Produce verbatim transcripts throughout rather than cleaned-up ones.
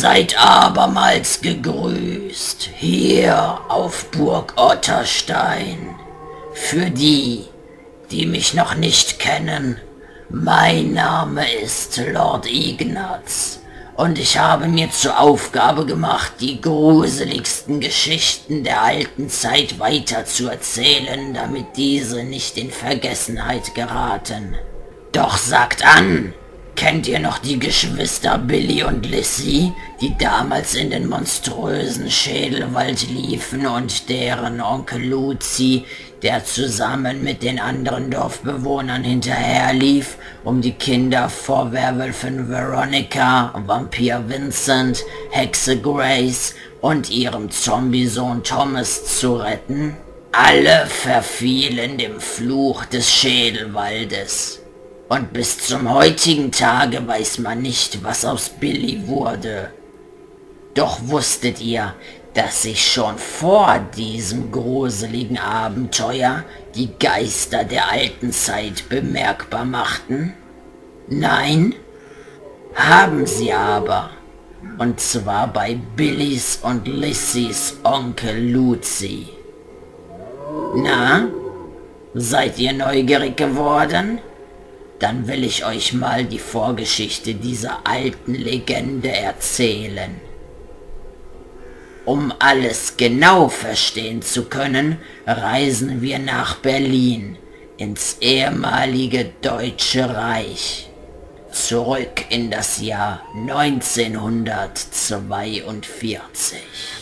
Seid abermals gegrüßt, hier auf Burg Otterstein. Für die, die mich noch nicht kennen, mein Name ist Lord Ignaz und ich habe mir zur Aufgabe gemacht, die gruseligsten Geschichten der alten Zeit weiterzuerzählen, damit diese nicht in Vergessenheit geraten. Doch sagt an! Kennt ihr noch die Geschwister Billy und Lissy, die damals in den monströsen Schädelwald liefen und deren Onkel Luzi, der zusammen mit den anderen Dorfbewohnern hinterherlief, um die Kinder vor Werwölfin Veronica, Vampir Vincent, Hexe Grace und ihrem Zombiesohn Thomas zu retten? Alle verfielen dem Fluch des Schädelwaldes. Und bis zum heutigen Tage weiß man nicht, was aus Billy wurde. Doch wusstet ihr, dass sich schon vor diesem gruseligen Abenteuer die Geister der alten Zeit bemerkbar machten? Nein? Haben sie aber. Und zwar bei Billys und Lissys Onkel Luzi. Na? Seid ihr neugierig geworden? Dann will ich euch mal die Vorgeschichte dieser alten Legende erzählen. Um alles genau verstehen zu können, reisen wir nach Berlin, ins ehemalige Deutsche Reich. Zurück in das Jahr neunzehnhundertzweiundvierzig.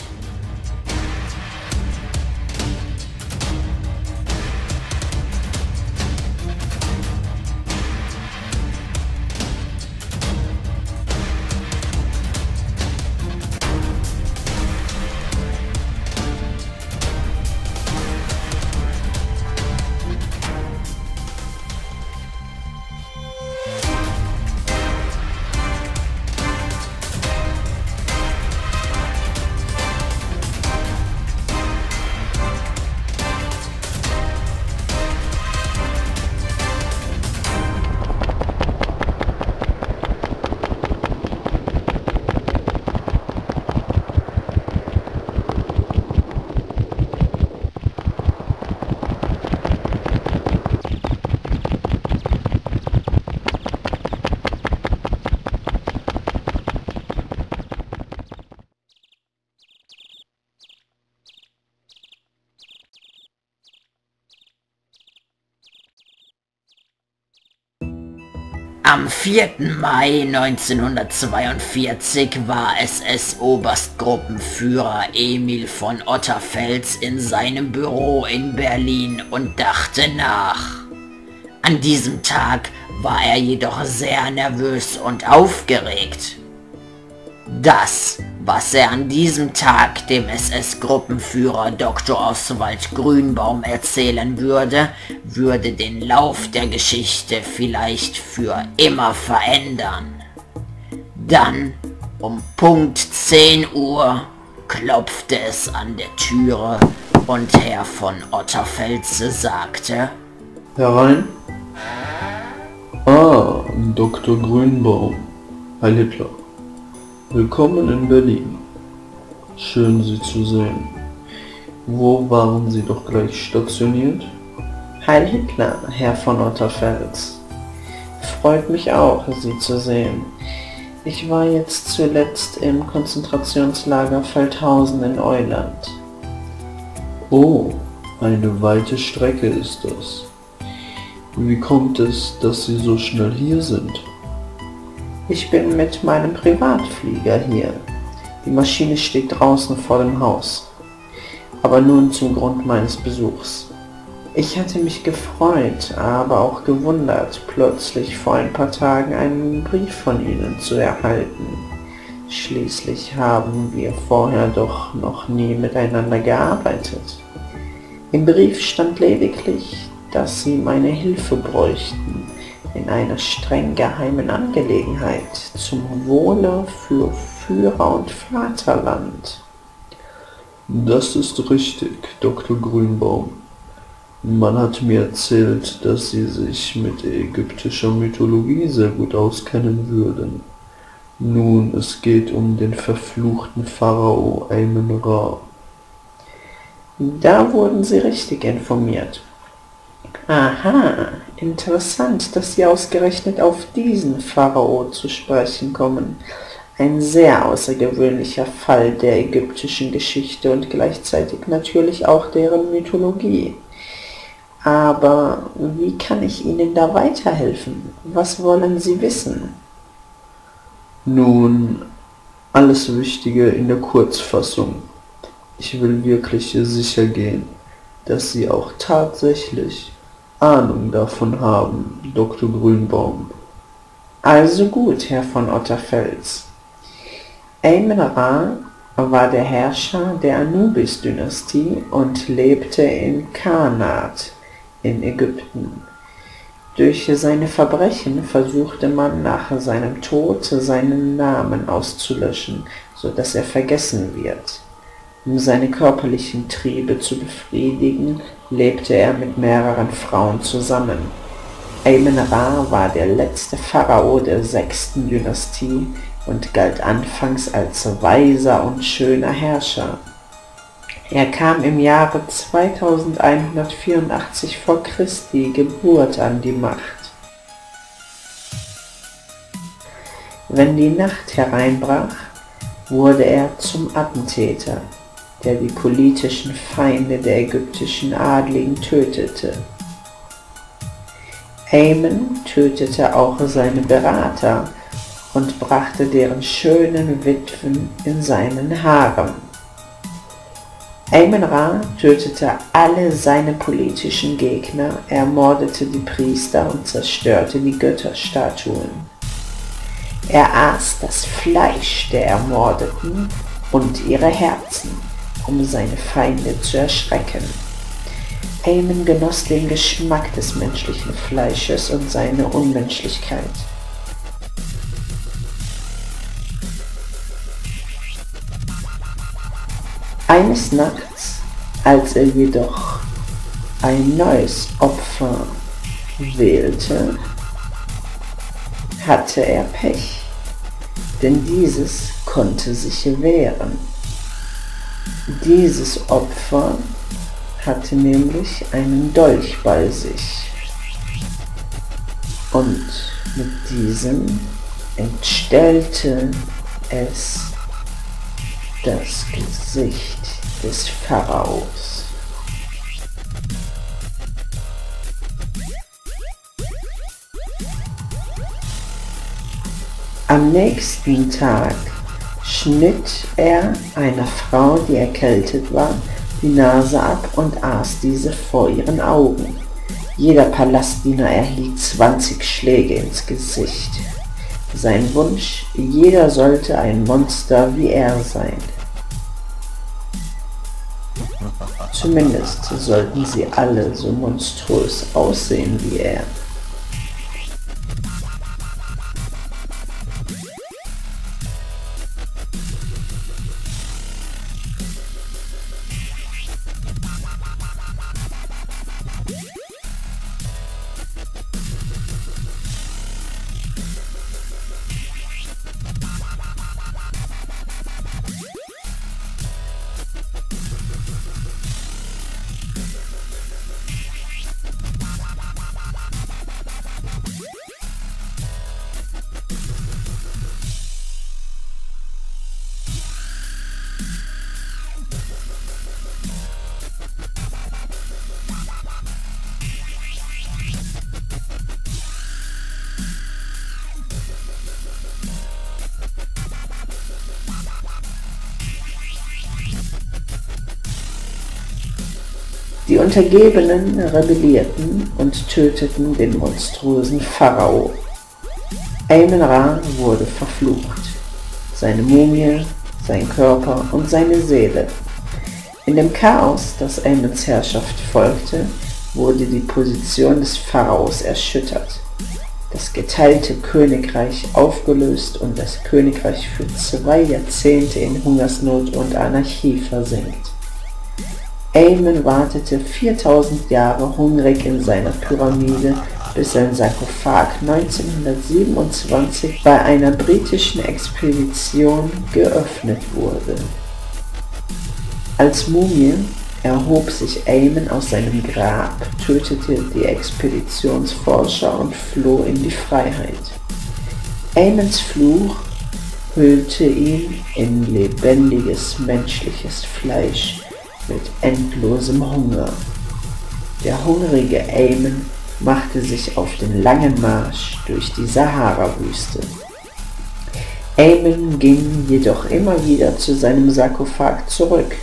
Am vierten Mai neunzehnhundertzweiundvierzig war S S-Oberstgruppenführer Emil von Otterfels in seinem Büro in Berlin und dachte nach. An diesem Tag war er jedoch sehr nervös und aufgeregt. Das, was er an diesem Tag dem S S-Gruppenführer Doktor Oswald Grünbaum erzählen würde, würde den Lauf der Geschichte vielleicht für immer verändern. Dann, um Punkt zehn Uhr, klopfte es an der Türe und Herr von Otterfels sagte: Herein? Ah, Doktor Grünbaum. Heil Hitler. Willkommen in Berlin. Schön, Sie zu sehen. Wo waren Sie doch gleich stationiert? Heil Hitler, Herr von Otterfels. Freut mich auch, Sie zu sehen. Ich war jetzt zuletzt im Konzentrationslager Feldhausen in Euland. Oh, eine weite Strecke ist das. Wie kommt es, dass Sie so schnell hier sind? Ich bin mit meinem Privatflieger hier. Die Maschine steht draußen vor dem Haus. Aber nun zum Grund meines Besuchs. Ich hatte mich gefreut, aber auch gewundert, plötzlich vor ein paar Tagen einen Brief von Ihnen zu erhalten. Schließlich haben wir vorher doch noch nie miteinander gearbeitet. Im Brief stand lediglich, dass Sie meine Hilfe bräuchten in einer streng geheimen Angelegenheit zum Wohle für Führer und Vaterland. Das ist richtig, Doktor Grünbaum. Man hat mir erzählt, dass Sie sich mit ägyptischer Mythologie sehr gut auskennen würden. Nun, es geht um den verfluchten Pharao Amen-Ra. Da wurden Sie richtig informiert. Aha, interessant, dass Sie ausgerechnet auf diesen Pharao zu sprechen kommen. Ein sehr außergewöhnlicher Fall der ägyptischen Geschichte und gleichzeitig natürlich auch deren Mythologie. Aber wie kann ich Ihnen da weiterhelfen? Was wollen Sie wissen? Nun, alles Wichtige in der Kurzfassung. Ich will wirklich sicher gehen, dass Sie auch tatsächlich Ahnung davon haben, Doktor Grünbaum. Also gut, Herr von Otterfels. Amen-Ra war der Herrscher der Anubis-Dynastie und lebte in Karnak in Ägypten. Durch seine Verbrechen versuchte man nach seinem Tod seinen Namen auszulöschen, so dass er vergessen wird. Um seine körperlichen Triebe zu befriedigen, lebte er mit mehreren Frauen zusammen. Amen-Ra war der letzte Pharao der sechsten Dynastie und galt anfangs als weiser und schöner Herrscher. Er kam im Jahre zweitausendeinhundertvierundachtzig vor Christi Geburt an die Macht. Wenn die Nacht hereinbrach, wurde er zum Attentäter, der die politischen Feinde der ägyptischen Adligen tötete. Amen tötete auch seine Berater und brachte deren schönen Witwen in seinen Harem. Amen-Ra tötete alle seine politischen Gegner, ermordete die Priester und zerstörte die Götterstatuen. Er aß das Fleisch der Ermordeten und ihre Herzen, um seine Feinde zu erschrecken. Amen genoss den Geschmack des menschlichen Fleisches und seine Unmenschlichkeit. Eines Nachts, als er jedoch ein neues Opfer wählte, hatte er Pech, denn dieses konnte sich wehren. Dieses Opfer hatte nämlich einen Dolch bei sich und mit diesem entstellte es das Gesicht des Pharaos. Am nächsten Tag schnitt er einer Frau, die erkältet war, die Nase ab und aß diese vor ihren Augen. Jeder Palastdiener erhielt zwanzig Schläge ins Gesicht. Sein Wunsch, jeder sollte ein Monster wie er sein. Zumindest sollten sie alle so monströs aussehen wie er. Die Untergebenen rebellierten und töteten den monströsen Pharao. Amen-Ra wurde verflucht, seine Mumie, sein Körper und seine Seele. In dem Chaos, das Amens Herrschaft folgte, wurde die Position des Pharaos erschüttert, das geteilte Königreich aufgelöst und das Königreich für zwei Jahrzehnte in Hungersnot und Anarchie versenkt. Amen wartete viertausend Jahre hungrig in seiner Pyramide, bis sein Sarkophag neunzehnhundertsiebenundzwanzig bei einer britischen Expedition geöffnet wurde. Als Mumie erhob sich Eamon aus seinem Grab, tötete die Expeditionsforscher und floh in die Freiheit. Aemons Fluch hüllte ihn in lebendiges menschliches Fleisch mit endlosem Hunger. Der hungrige Aemon machte sich auf den langen Marsch durch die Sahara-Wüste. Aemon ging jedoch immer wieder zu seinem Sarkophag zurück.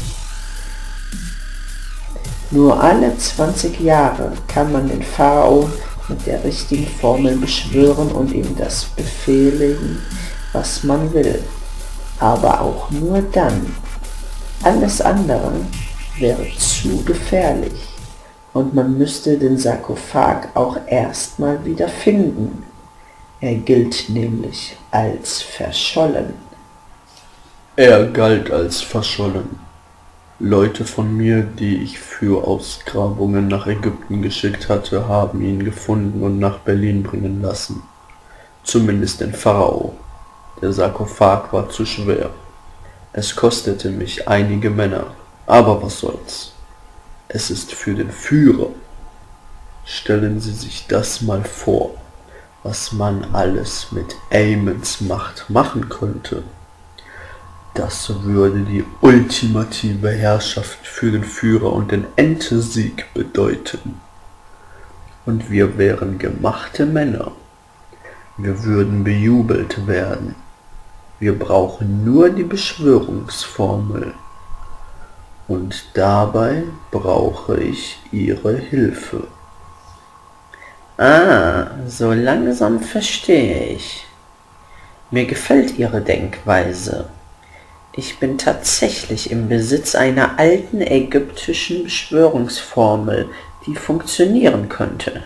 Nur alle zwanzig Jahre kann man den Pharao mit der richtigen Formel beschwören und ihm das befehligen, was man will. Aber auch nur dann. Alles andere wäre zu gefährlich und man müsste den Sarkophag auch erstmal wieder finden. Er gilt nämlich als verschollen. Er galt als verschollen. Leute von mir, die ich für Ausgrabungen nach Ägypten geschickt hatte, haben ihn gefunden und nach Berlin bringen lassen. Zumindest den Pharao. Der Sarkophag war zu schwer. Es kostete mich einige Männer, aber was soll's. Es ist für den Führer. Stellen Sie sich das mal vor, was man alles mit Aemons Macht machen könnte. Das würde die ultimative Herrschaft für den Führer und den Endesieg bedeuten. Und wir wären gemachte Männer. Wir würden bejubelt werden. Wir brauchen nur die Beschwörungsformel. Und dabei brauche ich Ihre Hilfe. Ah, so langsam verstehe ich. Mir gefällt Ihre Denkweise. Ich bin tatsächlich im Besitz einer alten ägyptischen Beschwörungsformel, die funktionieren könnte.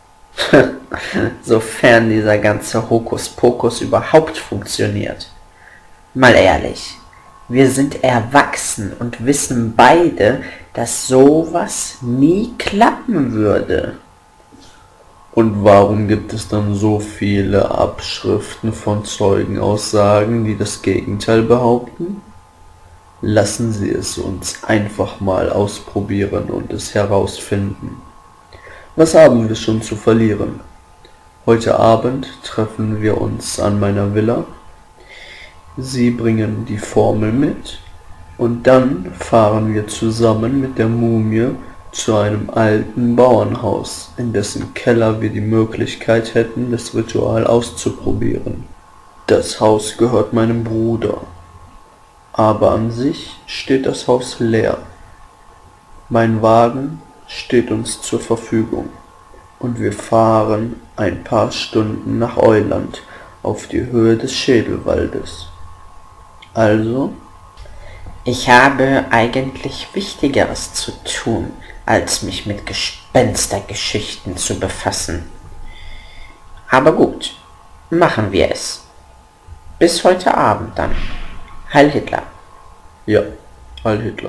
Sofern dieser ganze Hokuspokus überhaupt funktioniert. Mal ehrlich, wir sind erwachsen und wissen beide, dass sowas nie klappen würde. Und warum gibt es dann so viele Abschriften von Zeugenaussagen, die das Gegenteil behaupten? Lassen Sie es uns einfach mal ausprobieren und es herausfinden. Was haben wir schon zu verlieren? Heute Abend treffen wir uns an meiner Villa. Sie bringen die Formel mit und dann fahren wir zusammen mit der Mumie zu einem alten Bauernhaus, in dessen Keller wir die Möglichkeit hätten, das Ritual auszuprobieren. Das Haus gehört meinem Bruder, aber an sich steht das Haus leer. Mein Wagen steht uns zur Verfügung und wir fahren ein paar Stunden nach Euland auf die Höhe des Schädelwaldes. Also, ich habe eigentlich Wichtigeres zu tun, als mich mit Gespenstergeschichten zu befassen. Aber gut, machen wir es. Bis heute Abend dann. Heil Hitler. Ja, Heil Hitler.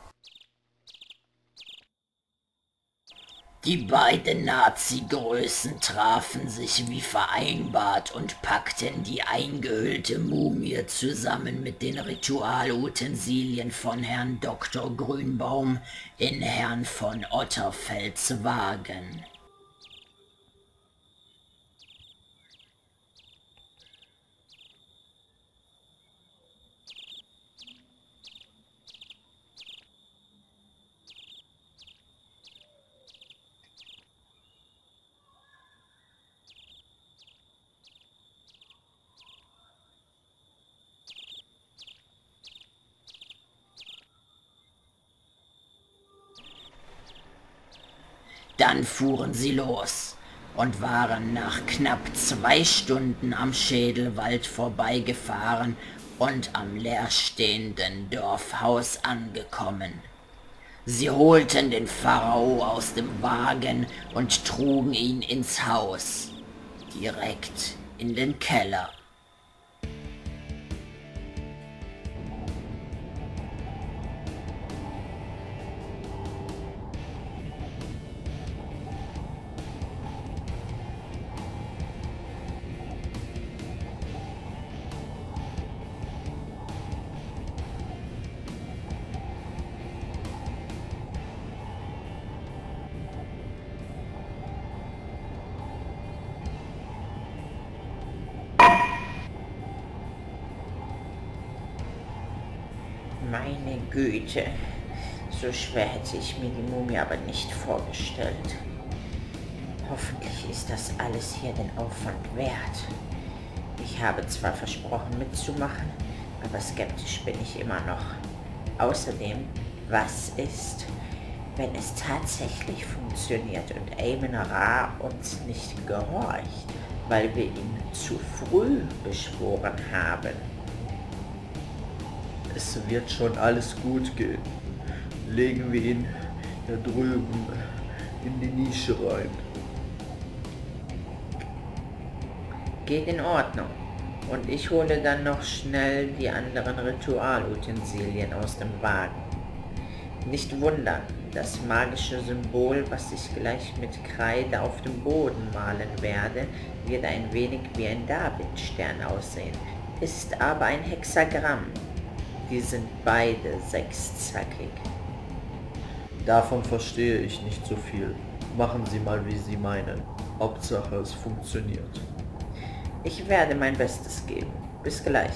Die beiden Nazi-Größen trafen sich wie vereinbart und packten die eingehüllte Mumie zusammen mit den Ritualutensilien von Herrn Doktor Grünbaum in Herrn von Otterfelds Wagen. Dann fuhren sie los und waren nach knapp zwei Stunden am Schädelwald vorbeigefahren und am leerstehenden Dorfhaus angekommen. Sie holten den Pharao aus dem Wagen und trugen ihn ins Haus, direkt in den Keller. Meine Güte, so schwer hätte ich mir die Mumie aber nicht vorgestellt. Hoffentlich ist das alles hier den Aufwand wert. Ich habe zwar versprochen mitzumachen, aber skeptisch bin ich immer noch. Außerdem, was ist, wenn es tatsächlich funktioniert und Amon Ra uns nicht gehorcht, weil wir ihn zu früh beschworen haben? Es wird schon alles gut gehen. Legen wir ihn da drüben in die Nische rein. Geht in Ordnung. Und ich hole dann noch schnell die anderen Ritualutensilien aus dem Wagen. Nicht wundern, das magische Symbol, was ich gleich mit Kreide auf dem Boden malen werde, wird ein wenig wie ein Davidstern aussehen, ist aber ein Hexagramm. Die sind beide sechszackig. Davon verstehe ich nicht so viel. Machen Sie mal, wie Sie meinen. Hauptsache, es funktioniert. Ich werde mein Bestes geben. Bis gleich.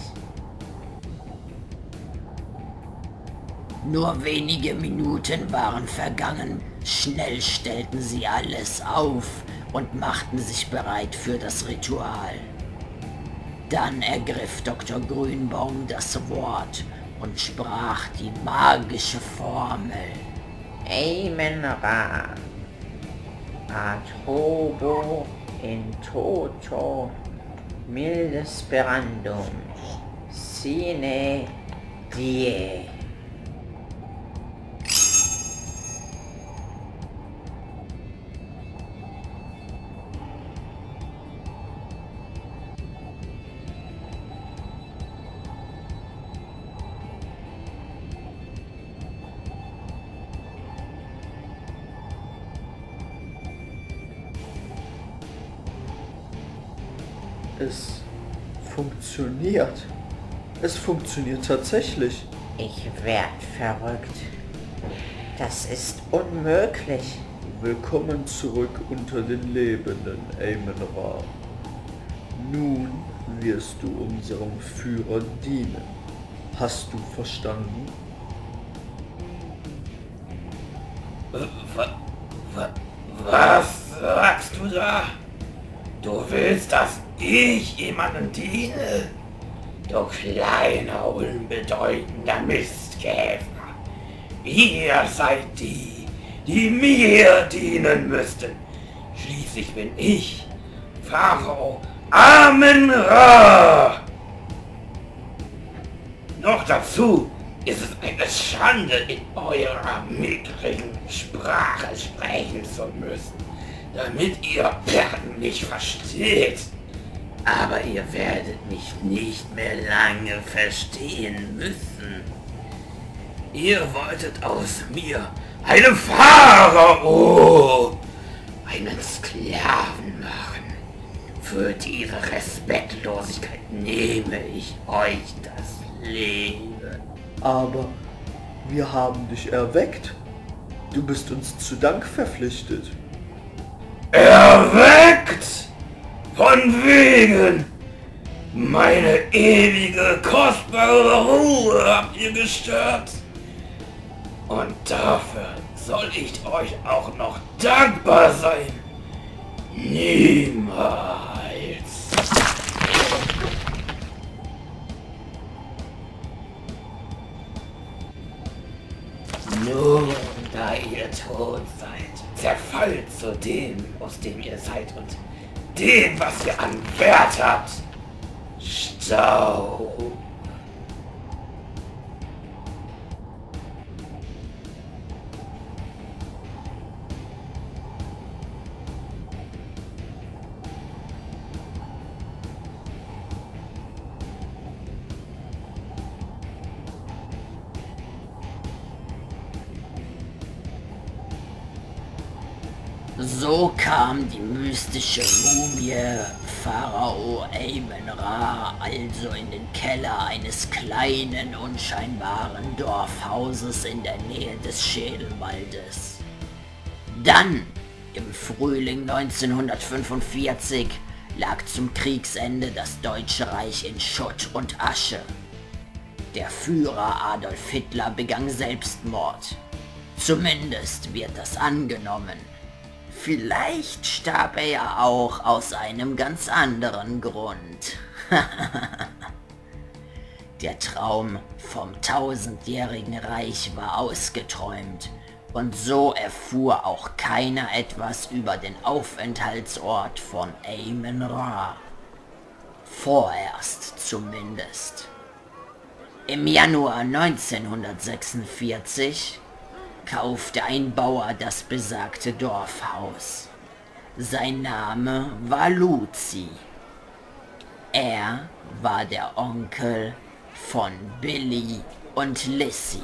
Nur wenige Minuten waren vergangen. Schnell stellten sie alles auf und machten sich bereit für das Ritual. Dann ergriff Doktor Grünbaum das Wort und sprach die magische Formel. Amon Ra. Atobo in toto. Milde sperandum. Sine die. Es funktioniert. Es funktioniert tatsächlich. Ich werd verrückt. Das ist unmöglich. Willkommen zurück unter den Lebenden, Amon Ra. Nun wirst du unserem Führer dienen. Hast du verstanden? Was sagst du da? Du willst, dass ich jemandem diene? Du kleiner, unbedeutender Mistkäfer. Ihr seid die, die mir dienen müssten. Schließlich bin ich Pharao Amon Ra. Noch dazu ist es eine Schande, in eurer mickrigen Sprache sprechen zu müssen, damit ihr Perlen nicht versteht. Aber ihr werdet mich nicht mehr lange verstehen müssen. Ihr wolltet aus mir einen Pharao, einen Sklaven machen. Für ihre Respektlosigkeit nehme ich euch das Leben. Aber wir haben dich erweckt. Du bist uns zu Dank verpflichtet. Erweckt! Von wegen! Meine ewige, kostbare Ruhe habt ihr gestört. Und dafür soll ich euch auch noch dankbar sein. Niemals. Nun, da ihr tot seid, zerfallt zu dem, aus dem ihr seid und dem, was ihr an Wert habt. Staub. So kam die mystische Mumie Pharao Amon Ra also in den Keller eines kleinen, unscheinbaren Dorfhauses in der Nähe des Schädelwaldes. Dann, im Frühling neunzehnhundertfünfundvierzig, lag zum Kriegsende das Deutsche Reich in Schutt und Asche. Der Führer Adolf Hitler begann Selbstmord. Zumindest wird das angenommen. Vielleicht starb er ja auch aus einem ganz anderen Grund. Der Traum vom tausendjährigen Reich war ausgeträumt und so erfuhr auch keiner etwas über den Aufenthaltsort von Amen-Ra. Vorerst zumindest. Im Januar neunzehnhundertsechsundvierzig kaufte ein Bauer das besagte Dorfhaus. Sein Name war Luzi. Er war der Onkel von Billy und Lissy.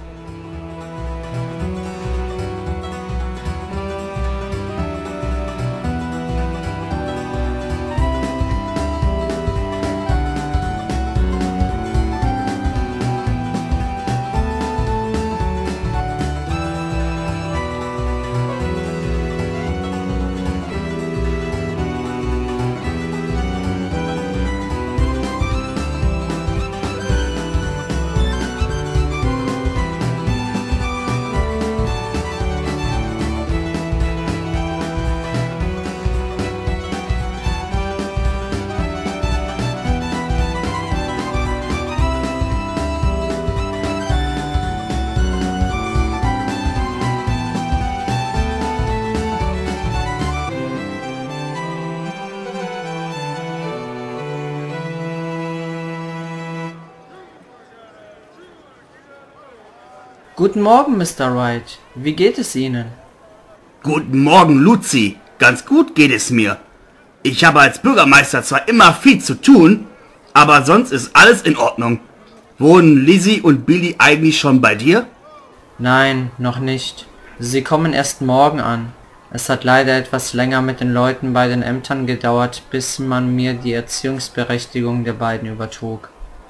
Guten Morgen, Mister Wright. Wie geht es Ihnen? Guten Morgen, Luzi. Ganz gut geht es mir. Ich habe als Bürgermeister zwar immer viel zu tun, aber sonst ist alles in Ordnung. Wohnen Lizzie und Billy eigentlich schon bei dir? Nein, noch nicht. Sie kommen erst morgen an. Es hat leider etwas länger mit den Leuten bei den Ämtern gedauert, bis man mir die Erziehungsberechtigung der beiden übertrug.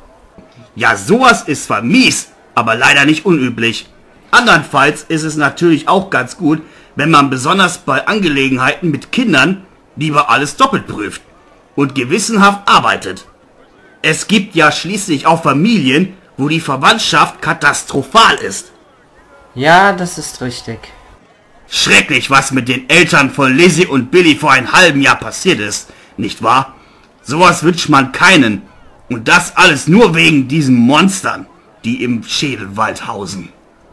Ja, sowas ist zwar mies, aber leider nicht unüblich. Andernfalls ist es natürlich auch ganz gut, wenn man besonders bei Angelegenheiten mit Kindern lieber alles doppelt prüft und gewissenhaft arbeitet. Es gibt ja schließlich auch Familien, wo die Verwandtschaft katastrophal ist. Ja, das ist richtig. Schrecklich, was mit den Eltern von Lizzie und Billy vor einem halben Jahr passiert ist, nicht wahr? Sowas wünscht man keinen. Und das alles nur wegen diesen Monstern, die im Schädelwald hausen.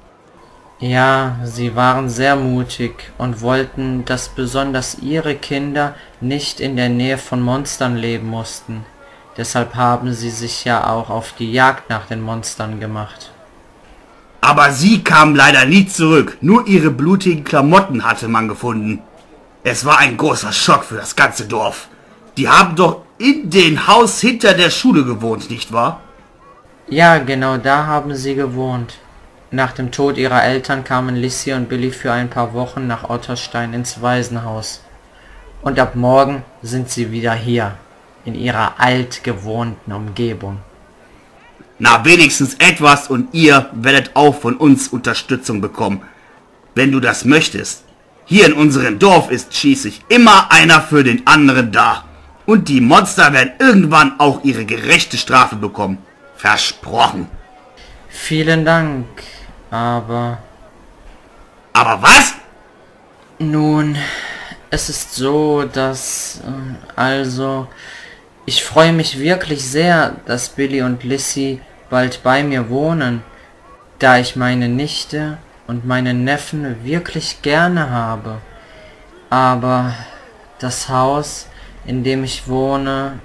Ja, sie waren sehr mutig und wollten, dass besonders ihre Kinder nicht in der Nähe von Monstern leben mussten. Deshalb haben sie sich ja auch auf die Jagd nach den Monstern gemacht. Aber sie kamen leider nie zurück, nur ihre blutigen Klamotten hatte man gefunden. Es war ein großer Schock für das ganze Dorf. Die haben doch in dem Haus hinter der Schule gewohnt, nicht wahr? Ja, genau da haben sie gewohnt. Nach dem Tod ihrer Eltern kamen Lissy und Billy für ein paar Wochen nach Otterstein ins Waisenhaus. Und ab morgen sind sie wieder hier, in ihrer altgewohnten Umgebung. Na, wenigstens etwas und ihr werdet auch von uns Unterstützung bekommen, wenn du das möchtest. Hier in unserem Dorf ist schließlich immer einer für den anderen da. Und die Monster werden irgendwann auch ihre gerechte Strafe bekommen. Versprochen. Vielen Dank, aber... Aber was? Nun, es ist so, dass... Also... Ich freue mich wirklich sehr, dass Billy und Lissy bald bei mir wohnen, da ich meine Nichte und meinen Neffen wirklich gerne habe. Aber das Haus, in dem ich wohne,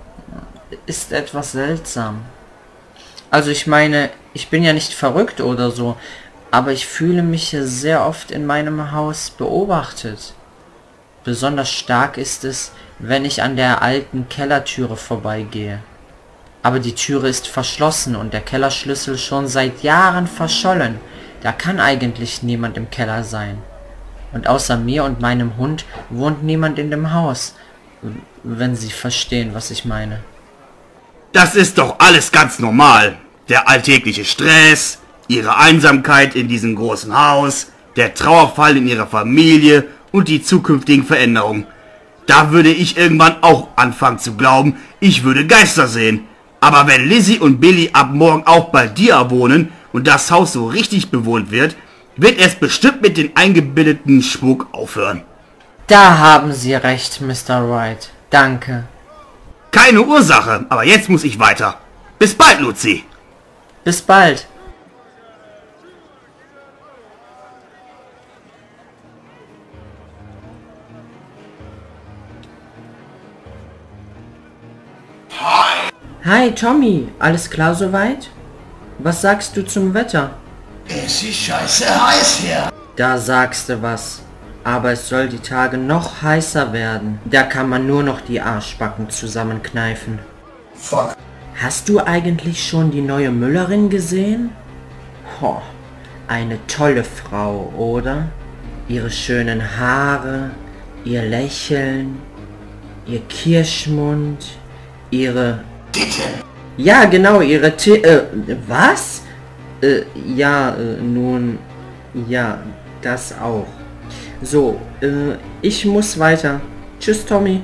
ist etwas seltsam. Also ich meine, ich bin ja nicht verrückt oder so, aber ich fühle mich sehr oft in meinem Haus beobachtet. Besonders stark ist es, wenn ich an der alten Kellertüre vorbeigehe. Aber die Türe ist verschlossen und der Kellerschlüssel schon seit Jahren verschollen. Da kann eigentlich niemand im Keller sein. Und außer mir und meinem Hund wohnt niemand in dem Haus, wenn Sie verstehen, was ich meine. Das ist doch alles ganz normal. Der alltägliche Stress, ihre Einsamkeit in diesem großen Haus, der Trauerfall in ihrer Familie und die zukünftigen Veränderungen. Da würde ich irgendwann auch anfangen zu glauben, ich würde Geister sehen. Aber wenn Lizzie und Billy ab morgen auch bei dir wohnen und das Haus so richtig bewohnt wird, wird es bestimmt mit den eingebildeten Spuk aufhören. Da haben Sie recht, Mister Wright. Danke. Keine Ursache, aber jetzt muss ich weiter. Bis bald, Luzi. Bis bald. Hi Tommy, alles klar soweit? Was sagst du zum Wetter? Es ist scheiße heiß hier. Da sagst du was. Aber es soll die Tage noch heißer werden. Da kann man nur noch die Arschbacken zusammenkneifen. Fuck. Hast du eigentlich schon die neue Müllerin gesehen? Ho, eine tolle Frau, oder? Ihre schönen Haare, ihr Lächeln, ihr Kirschmund, ihre... Titten. Ja, genau, ihre T... Äh, was? Äh, ja, äh, nun... Ja, das auch. So, äh, ich muss weiter. Tschüss, Tommy.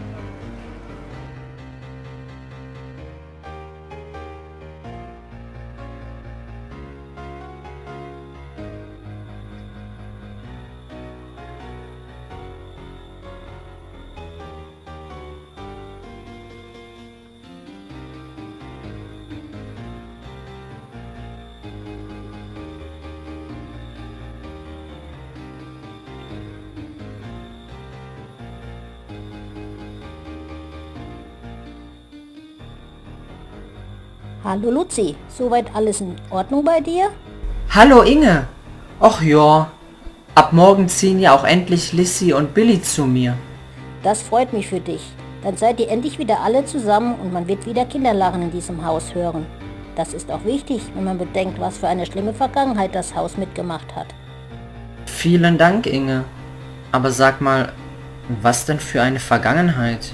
Hallo Luzi, soweit alles in Ordnung bei dir? Hallo Inge. Och ja. Ab morgen ziehen ja auch endlich Lizzie und Billy zu mir. Das freut mich für dich. Dann seid ihr endlich wieder alle zusammen und man wird wieder Kinderlachen in diesem Haus hören. Das ist auch wichtig, wenn man bedenkt, was für eine schlimme Vergangenheit das Haus mitgemacht hat. Vielen Dank, Inge. Aber sag mal, was denn für eine Vergangenheit?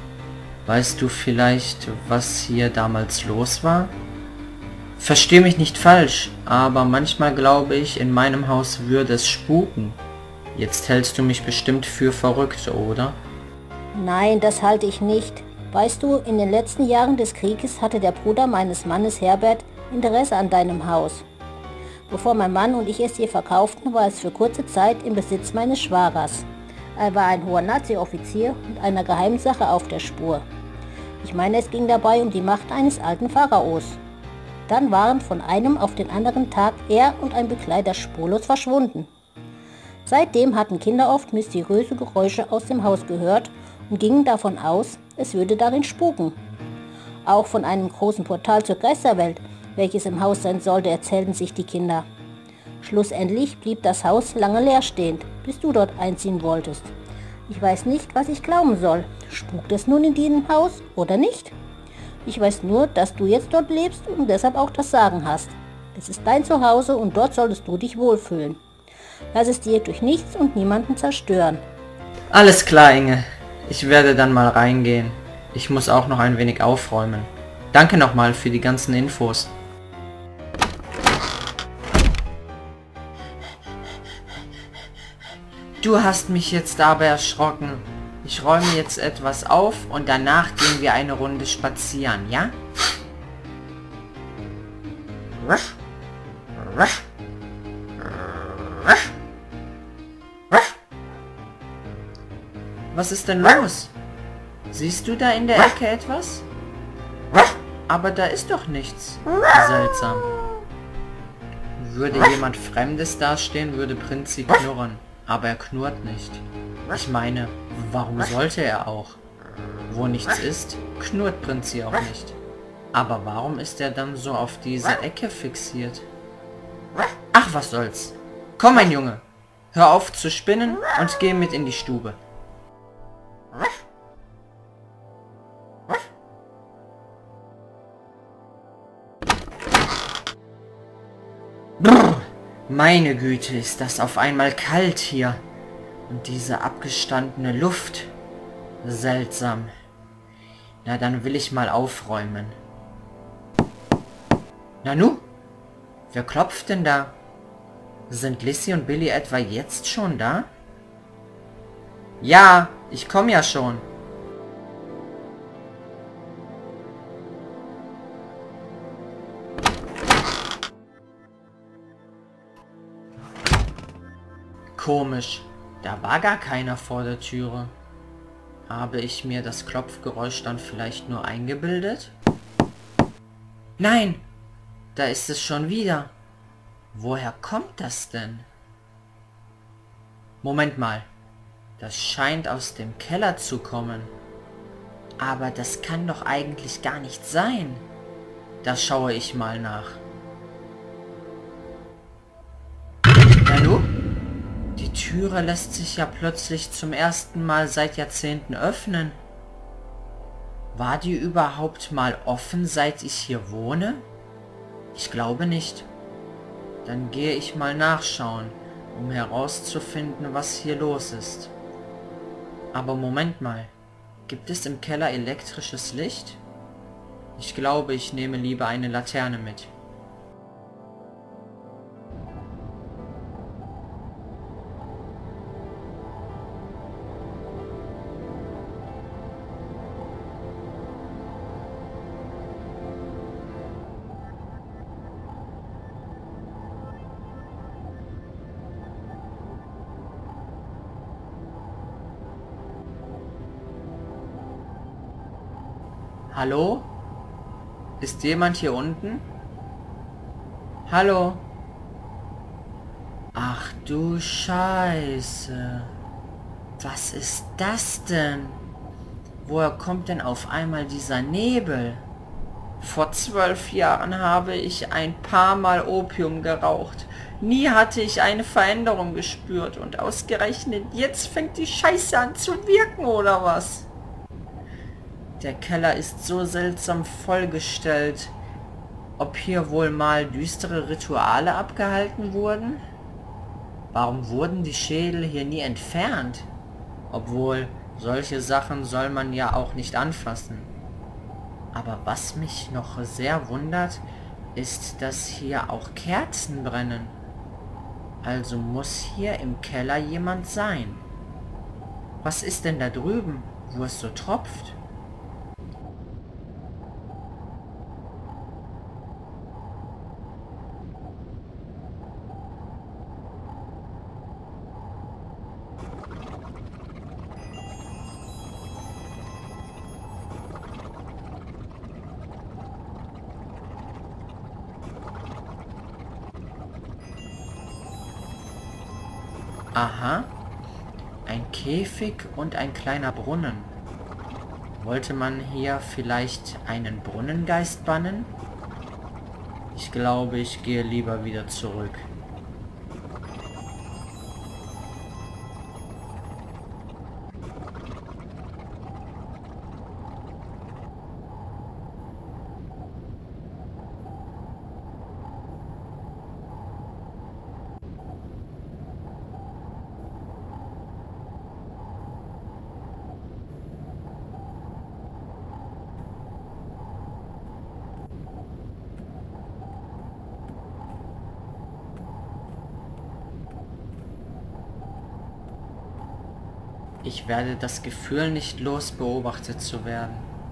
Weißt du vielleicht, was hier damals los war? Versteh mich nicht falsch, aber manchmal glaube ich, in meinem Haus würde es spuken. Jetzt hältst du mich bestimmt für verrückt, oder? Nein, das halte ich nicht. Weißt du, in den letzten Jahren des Krieges hatte der Bruder meines Mannes Herbert Interesse an deinem Haus. Bevor mein Mann und ich es hier verkauften, war es für kurze Zeit im Besitz meines Schwagers. Er war ein hoher Nazi-Offizier und einer geheimen Sache auf der Spur. Ich meine, es ging dabei um die Macht eines alten Pharaos. Dann waren von einem auf den anderen Tag er und ein Begleiter spurlos verschwunden. Seitdem hatten Kinder oft mysteriöse Geräusche aus dem Haus gehört und gingen davon aus, es würde darin spuken. Auch von einem großen Portal zur Geisterwelt, welches im Haus sein sollte, erzählten sich die Kinder. Schlussendlich blieb das Haus lange leerstehend, bis du dort einziehen wolltest. Ich weiß nicht, was ich glauben soll. Spukt es nun in diesem Haus oder nicht? Ich weiß nur, dass du jetzt dort lebst und deshalb auch das Sagen hast. Es ist dein Zuhause und dort solltest du dich wohlfühlen. Lass es dir durch nichts und niemanden zerstören. Alles klar, Inge. Ich werde dann mal reingehen. Ich muss auch noch ein wenig aufräumen. Danke nochmal für die ganzen Infos. Du hast mich jetzt aber erschrocken. Ich räume jetzt etwas auf und danach gehen wir eine Runde spazieren, ja? Was ist denn los? Siehst du da in der Ecke etwas? Aber da ist doch nichts. Seltsam. Würde jemand Fremdes dastehen, würde Prinzi knurren. Aber er knurrt nicht. Ich meine, warum sollte er auch? Wo nichts ist, knurrt Prinzi auch nicht. Aber warum ist er dann so auf diese Ecke fixiert? Ach, was soll's. Komm, mein Junge. Hör auf zu spinnen und geh mit in die Stube. Brrr. Meine Güte, ist das auf einmal kalt hier. Und diese abgestandene Luft. Seltsam. Na, dann will ich mal aufräumen. Nanu? Wer klopft denn da? Sind Lizzie und Billy etwa jetzt schon da? Ja, ich komme ja schon. Komisch, da war gar keiner vor der Türe. Habe ich mir das Klopfgeräusch dann vielleicht nur eingebildet? Nein, da ist es schon wieder. Woher kommt das denn? Moment mal, das scheint aus dem Keller zu kommen. Aber das kann doch eigentlich gar nicht sein. Da schaue ich mal nach. Hallo? Die Türe lässt sich ja plötzlich zum ersten Mal seit Jahrzehnten öffnen. War die überhaupt mal offen, seit ich hier wohne? Ich glaube nicht. Dann gehe ich mal nachschauen, um herauszufinden, was hier los ist. Aber Moment mal. Gibt es im Keller elektrisches Licht? Ich glaube, ich nehme lieber eine Laterne mit. Hallo? Ist jemand hier unten? Hallo? Ach du Scheiße. Was ist das denn? Woher kommt denn auf einmal dieser Nebel? Vor zwölf Jahren habe ich ein paar Mal Opium geraucht. Nie hatte ich eine Veränderung gespürt und ausgerechnet jetzt fängt die Scheiße an zu wirken, oder was? Der Keller ist so seltsam vollgestellt. Ob hier wohl mal düstere Rituale abgehalten wurden? Warum wurden die Schädel hier nie entfernt? Obwohl, solche Sachen soll man ja auch nicht anfassen. Aber was mich noch sehr wundert, ist, dass hier auch Kerzen brennen. Also muss hier im Keller jemand sein. Was ist denn da drüben, wo es so tropft? Aha, ein Käfig und ein kleiner Brunnen. Wollte man hier vielleicht einen Brunnengeist bannen? Ich glaube, ich gehe lieber wieder zurück. Ich werde das Gefühl nicht los, beobachtet zu werden.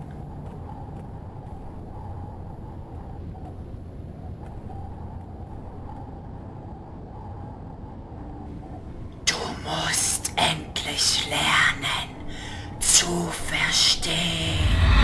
Du musst endlich lernen zu verstehen.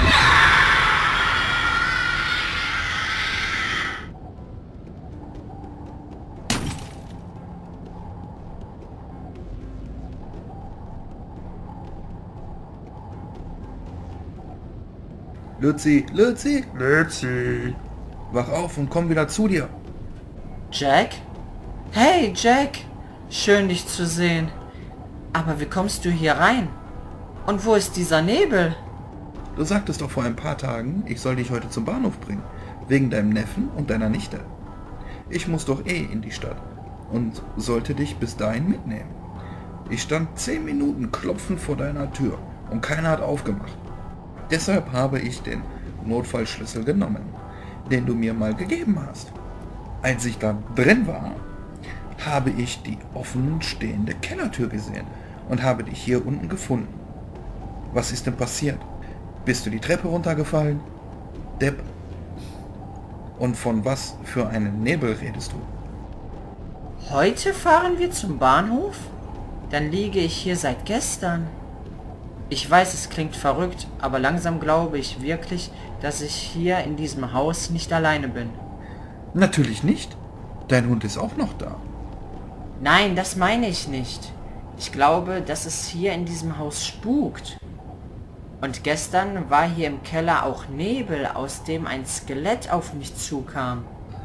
Luzi, Luzi, Luzi. Wach auf und komm wieder zu dir. Jack? Hey, Jack! Schön, dich zu sehen. Aber wie kommst du hier rein? Und wo ist dieser Nebel? Du sagtest doch vor ein paar Tagen, ich soll dich heute zum Bahnhof bringen. Wegen deinem Neffen und deiner Nichte. Ich muss doch eh in die Stadt und sollte dich bis dahin mitnehmen. Ich stand zehn Minuten klopfend vor deiner Tür und keiner hat aufgemacht. Deshalb habe ich den Notfallschlüssel genommen, den du mir mal gegeben hast. Als ich da drin war, habe ich die offen stehende Kellertür gesehen und habe dich hier unten gefunden. Was ist denn passiert? Bist du die Treppe runtergefallen? Depp. Und von was für einen Nebel redest du? Heute fahren wir zum Bahnhof? dann liege ich hier seit gestern. Ich weiß, es klingt verrückt, aber langsam glaube ich wirklich, dass ich hier in diesem Haus nicht alleine bin. Natürlich nicht. Dein Hund ist auch noch da. Nein, das meine ich nicht. Ich glaube, dass es hier in diesem Haus spukt. Und gestern war hier im Keller auch Nebel, aus dem ein Skelett auf mich zukam.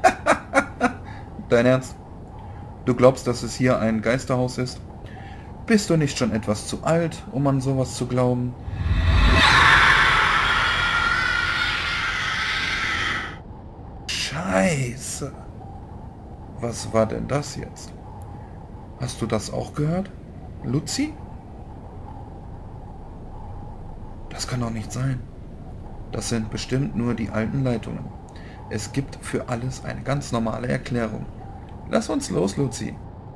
Dein Ernst? Du glaubst, dass es hier ein Geisterhaus ist? Bist du nicht schon etwas zu alt, um an sowas zu glauben? Scheiße. Was war denn das jetzt? Hast du das auch gehört? Luzi? Das kann doch nicht sein. Das sind bestimmt nur die alten Leitungen. Es gibt für alles eine ganz normale Erklärung. Lass uns los, Luzi.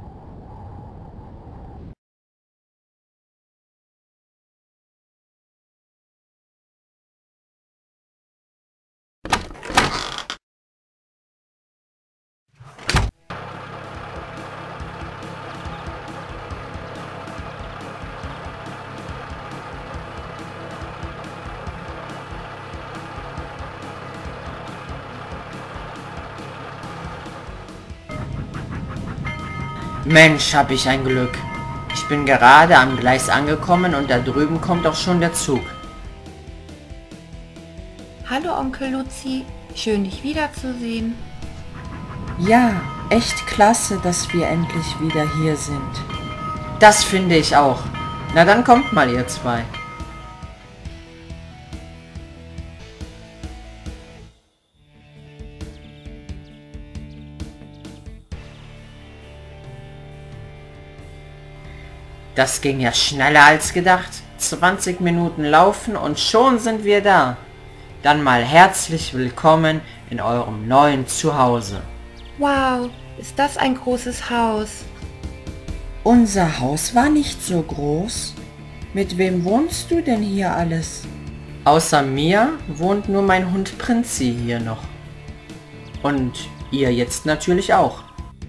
Mensch, hab ich ein Glück. Ich bin gerade am Gleis angekommen und da drüben kommt auch schon der Zug. Hallo Onkel Luzi, schön dich wiederzusehen. Ja, echt klasse, dass wir endlich wieder hier sind. Das finde ich auch. Na dann kommt mal, ihr zwei. Das ging ja schneller als gedacht. zwanzig Minuten laufen und schon sind wir da. Dann mal herzlich willkommen in eurem neuen Zuhause. Wow, ist das ein großes Haus. Unser Haus war nicht so groß. Mit wem wohnst du denn hier alles? Außer mir wohnt nur mein Hund Prinzi hier noch. Und ihr jetzt natürlich auch.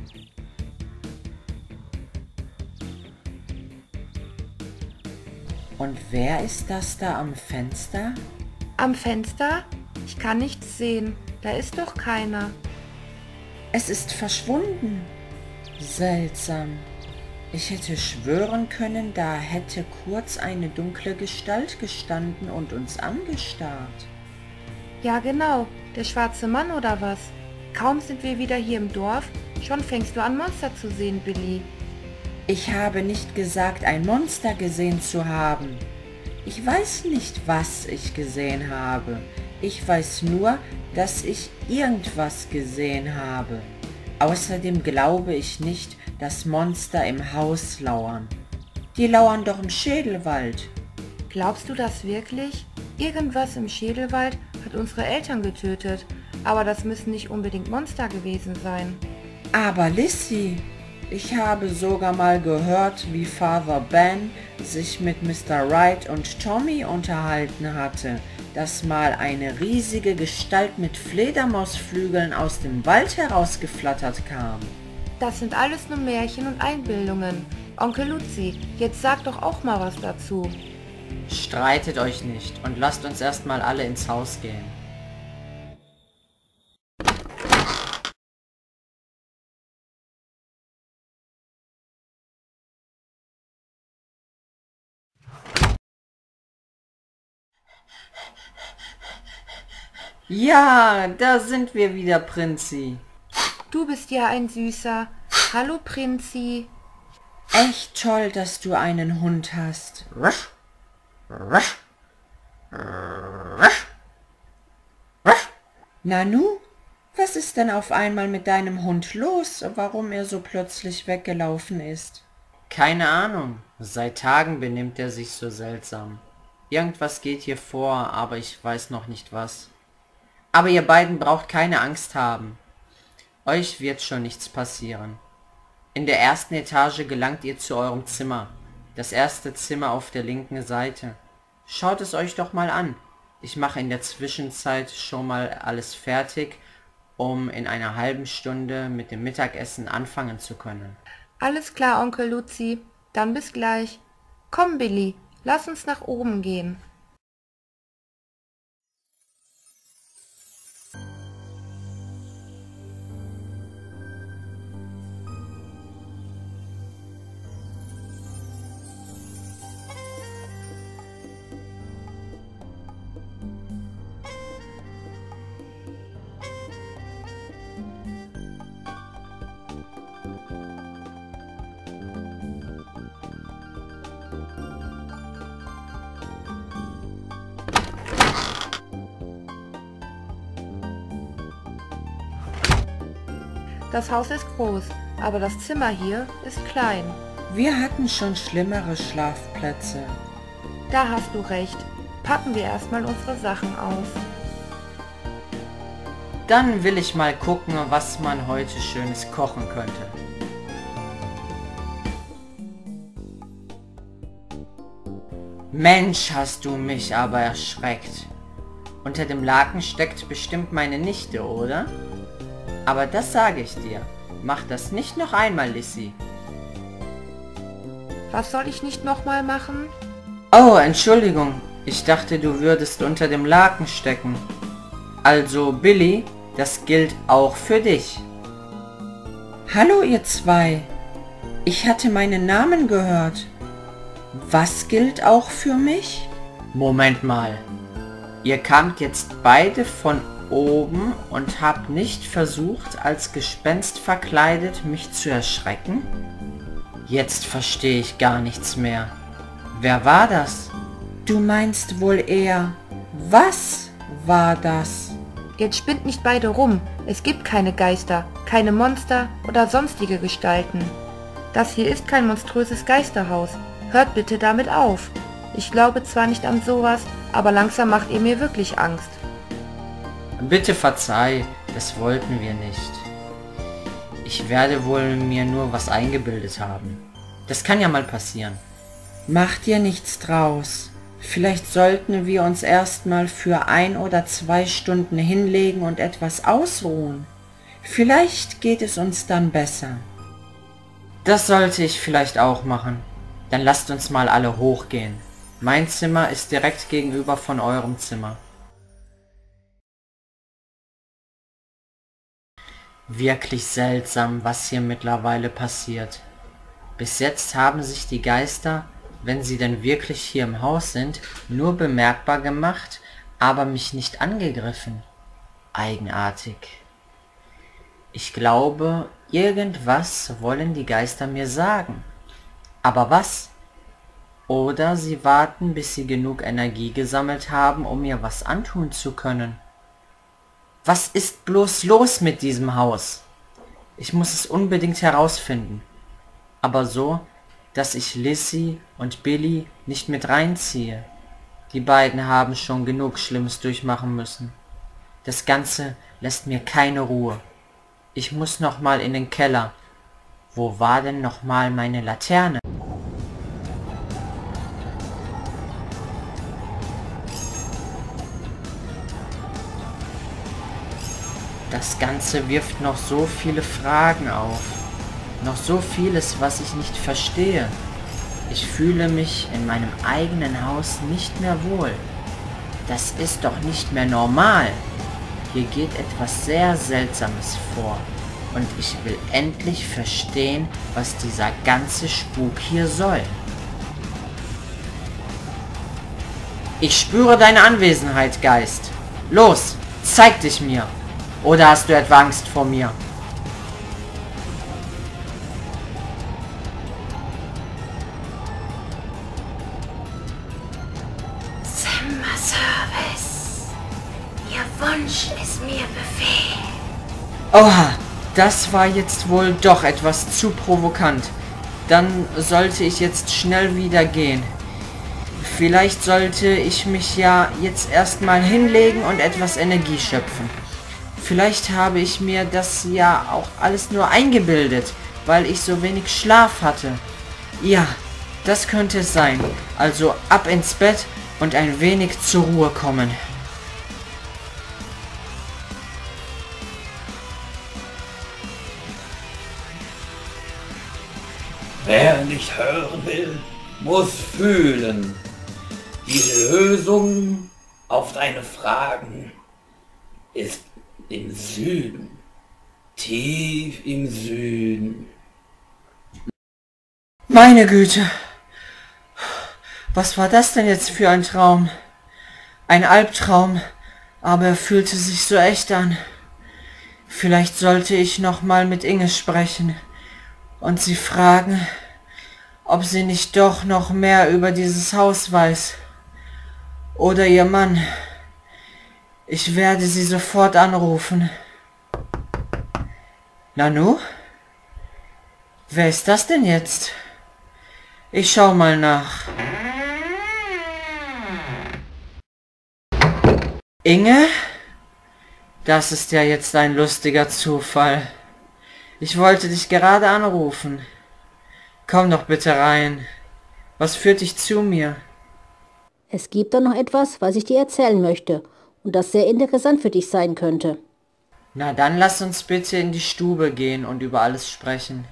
Und wer ist das da am Fenster? Am Fenster? Ich kann nichts sehen. Da ist doch keiner. Es ist verschwunden. Seltsam. Ich hätte schwören können, da hätte kurz eine dunkle Gestalt gestanden und uns angestarrt. Ja genau, der schwarze Mann oder was? Kaum sind wir wieder hier im Dorf, schon fängst du an Monster zu sehen, Billy. Ich habe nicht gesagt, ein Monster gesehen zu haben. Ich weiß nicht, was ich gesehen habe. Ich weiß nur, dass ich irgendwas gesehen habe. Außerdem glaube ich nicht, dass Monster im Haus lauern. Die lauern doch im Schädelwald. Glaubst du das wirklich? Irgendwas im Schädelwald hat unsere Eltern getötet, aber das müssen nicht unbedingt Monster gewesen sein. Aber Lissy, ich habe sogar mal gehört, wie Father Ben sich mit Mister Wright und Tommy unterhalten hatte, dass mal eine riesige Gestalt mit Fledermausflügeln aus dem Wald herausgeflattert kam. Das sind alles nur Märchen und Einbildungen. Onkel Luzi, jetzt sag doch auch mal was dazu. Streitet euch nicht und lasst uns erstmal alle ins Haus gehen. Ja, da sind wir wieder, Prinzi. Du bist ja ein Süßer. Hallo, Prinzi. Echt toll, dass du einen Hund hast. Nanu, was ist denn auf einmal mit deinem Hund los, warum er so plötzlich weggelaufen ist? Keine Ahnung. Seit Tagen benimmt er sich so seltsam. Irgendwas geht hier vor, aber ich weiß noch nicht was. Aber ihr beiden braucht keine Angst haben. Euch wird schon nichts passieren. In der ersten Etage gelangt ihr zu eurem Zimmer. Das erste Zimmer auf der linken Seite. Schaut es euch doch mal an. Ich mache in der Zwischenzeit schon mal alles fertig, um in einer halben Stunde mit dem Mittagessen anfangen zu können. Alles klar, Onkel Luzi. Dann bis gleich. Komm, Billy, lass uns nach oben gehen. Das Haus ist groß, aber das Zimmer hier ist klein. Wir hatten schon schlimmere Schlafplätze. Da hast du recht. Packen wir erstmal unsere Sachen aus. Dann will ich mal gucken, was man heute Schönes kochen könnte. Mensch, hast du mich aber erschreckt. Unter dem Laken steckt bestimmt meine Nichte, oder? Aber das sage ich dir. Mach das nicht noch einmal, Lissy. Was soll ich nicht nochmal machen? Oh, Entschuldigung. Ich dachte, du würdest unter dem Laken stecken. Also, Billy, das gilt auch für dich. Hallo, ihr zwei. Ich hatte meinen Namen gehört. Was gilt auch für mich? Moment mal. Ihr kamt jetzt beide von oben und habt nicht versucht, als Gespenst verkleidet mich zu erschrecken? Jetzt verstehe ich gar nichts mehr. Wer war das? Du meinst wohl eher, was war das? Jetzt spinnt nicht beide rum. Es gibt keine Geister, keine Monster oder sonstige Gestalten. Das hier ist kein monströses Geisterhaus. Hört bitte damit auf. Ich glaube zwar nicht an sowas, aber langsam macht ihr mir wirklich Angst. Bitte verzeih, das wollten wir nicht. Ich werde wohl mir nur was eingebildet haben. Das kann ja mal passieren. Mach dir nichts draus. Vielleicht sollten wir uns erstmal für ein oder zwei Stunden hinlegen und etwas ausruhen. Vielleicht geht es uns dann besser. Das sollte ich vielleicht auch machen. Dann lasst uns mal alle hochgehen. Mein Zimmer ist direkt gegenüber von eurem Zimmer. Wirklich seltsam, was hier mittlerweile passiert. Bis jetzt haben sich die Geister, wenn sie denn wirklich hier im Haus sind, nur bemerkbar gemacht, aber mich nicht angegriffen. Eigenartig. Ich glaube, irgendwas wollen die Geister mir sagen. Aber was? Oder sie warten, bis sie genug Energie gesammelt haben, um mir was antun zu können. Was ist bloß los mit diesem Haus? Ich muss es unbedingt herausfinden. Aber so, dass ich Lissy und Billy nicht mit reinziehe. Die beiden haben schon genug Schlimmes durchmachen müssen. Das Ganze lässt mir keine Ruhe. Ich muss noch mal in den Keller. Wo war denn noch mal meine Laterne? Das Ganze wirft noch so viele Fragen auf. Noch so vieles, was ich nicht verstehe. Ich fühle mich in meinem eigenen Haus nicht mehr wohl. Das ist doch nicht mehr normal. Hier geht etwas sehr Seltsames vor. Und ich will endlich verstehen, was dieser ganze Spuk hier soll. Ich spüre deine Anwesenheit, Geist. Los, zeig dich mir. Oder hast du etwa Angst vor mir? Zimmerservice. Ihr Wunsch ist mir Befehl. Oha, das war jetzt wohl doch etwas zu provokant. Dann sollte ich jetzt schnell wieder gehen. Vielleicht sollte ich mich ja jetzt erstmal hinlegen und etwas Energie schöpfen. Vielleicht habe ich mir das ja auch alles nur eingebildet, weil ich so wenig Schlaf hatte. Ja, das könnte es sein. Also ab ins Bett und ein wenig zur Ruhe kommen. Wer nicht hören will, muss fühlen. Die Lösung auf deine Fragen ist im Süden. Tief im Süden. Meine Güte. Was war das denn jetzt für ein Traum? Ein Albtraum, aber er fühlte sich so echt an. Vielleicht sollte ich noch mal mit Inge sprechen und sie fragen, ob sie nicht doch noch mehr über dieses Haus weiß. Oder ihr Mann. Ich werde sie sofort anrufen. Nanu? Wer ist das denn jetzt? Ich schau mal nach. Inge? Das ist ja jetzt ein lustiger Zufall. Ich wollte dich gerade anrufen. Komm doch bitte rein. Was führt dich zu mir? Es gibt da noch etwas, was ich dir erzählen möchte und das sehr interessant für dich sein könnte. Na dann lass uns bitte in die Stube gehen und über alles sprechen.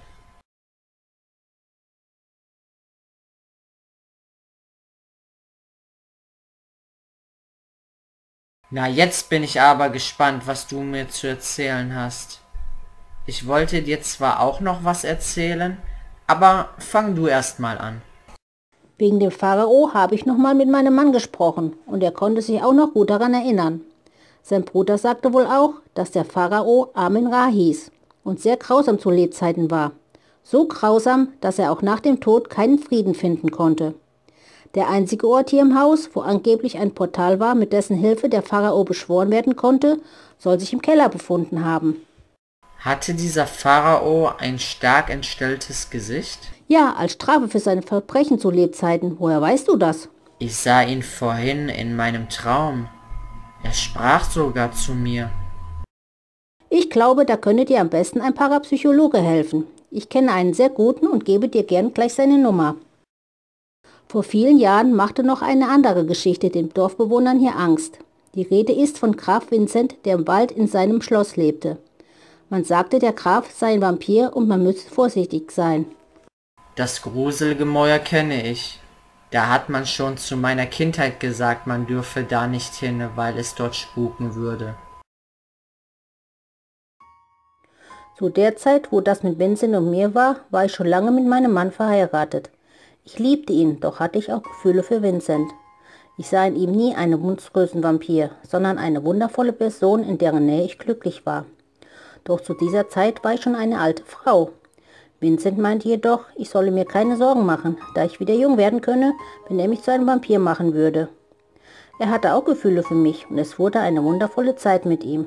Na, jetzt bin ich aber gespannt, was du mir zu erzählen hast. Ich wollte dir zwar auch noch was erzählen, aber fang du erst mal an. Wegen dem Pharao habe ich nochmal mit meinem Mann gesprochen und er konnte sich auch noch gut daran erinnern. Sein Bruder sagte wohl auch, dass der Pharao Amen-Ra hieß und sehr grausam zu Lebzeiten war. So grausam, dass er auch nach dem Tod keinen Frieden finden konnte. Der einzige Ort hier im Haus, wo angeblich ein Portal war, mit dessen Hilfe der Pharao beschworen werden konnte, soll sich im Keller befunden haben. Hatte dieser Pharao ein stark entstelltes Gesicht? Ja, als Strafe für seine Verbrechen zu Lebzeiten. Woher weißt du das? Ich sah ihn vorhin in meinem Traum. Er sprach sogar zu mir. Ich glaube, da könnte dir am besten ein Parapsychologe helfen. Ich kenne einen sehr guten und gebe dir gern gleich seine Nummer. Vor vielen Jahren machte noch eine andere Geschichte den Dorfbewohnern hier Angst. Die Rede ist von Graf Vincent, der im Wald in seinem Schloss lebte. Man sagte, der Graf sei ein Vampir und man müsse vorsichtig sein. Das Gruselgemäuer kenne ich. Da hat man schon zu meiner Kindheit gesagt, man dürfe da nicht hin, weil es dort spuken würde. Zu der Zeit, wo das mit Vincent und mir war, war ich schon lange mit meinem Mann verheiratet. Ich liebte ihn, doch hatte ich auch Gefühle für Vincent. Ich sah in ihm nie einen monströsen Vampir, sondern eine wundervolle Person, in deren Nähe ich glücklich war. Doch zu dieser Zeit war ich schon eine alte Frau. Vincent meinte jedoch, ich solle mir keine Sorgen machen, da ich wieder jung werden könne, wenn er mich zu einem Vampir machen würde. Er hatte auch Gefühle für mich und es wurde eine wundervolle Zeit mit ihm.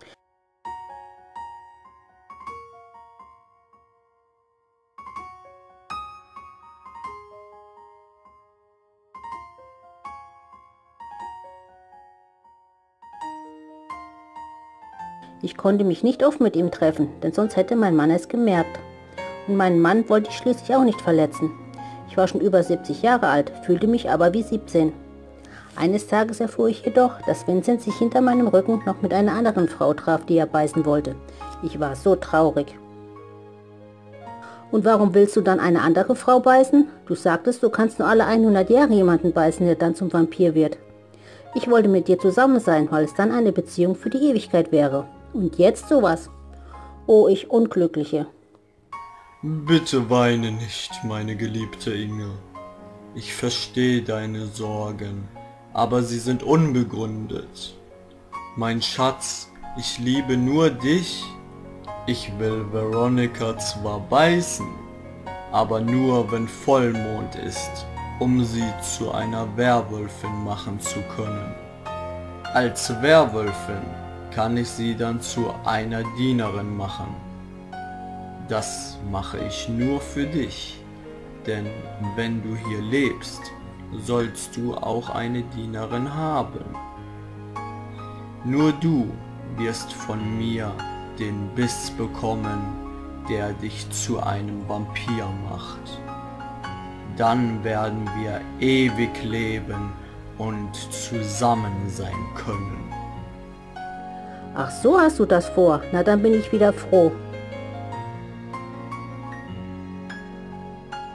Ich konnte mich nicht oft mit ihm treffen, denn sonst hätte mein Mann es gemerkt. Und meinen Mann wollte ich schließlich auch nicht verletzen. Ich war schon über siebzig Jahre alt, fühlte mich aber wie siebzehn. Eines Tages erfuhr ich jedoch, dass Vincent sich hinter meinem Rücken noch mit einer anderen Frau traf, die er beißen wollte. Ich war so traurig. Und warum willst du dann eine andere Frau beißen? Du sagtest, du kannst nur alle hundert Jahre jemanden beißen, der dann zum Vampir wird. Ich wollte mit dir zusammen sein, weil es dann eine Beziehung für die Ewigkeit wäre. Und jetzt sowas. Oh, ich Unglückliche. Bitte weine nicht, meine geliebte Inge. Ich verstehe deine Sorgen, aber sie sind unbegründet. Mein Schatz, ich liebe nur dich. Ich will Veronica zwar beißen, aber nur wenn Vollmond ist, um sie zu einer Werwölfin machen zu können. Als Werwölfin kann ich sie dann zu einer Dienerin machen. Das mache ich nur für dich, denn wenn du hier lebst, sollst du auch eine Dienerin haben. Nur du wirst von mir den Biss bekommen, der dich zu einem Vampir macht. Dann werden wir ewig leben und zusammen sein können. Ach, so hast du das vor. Na, dann bin ich wieder froh.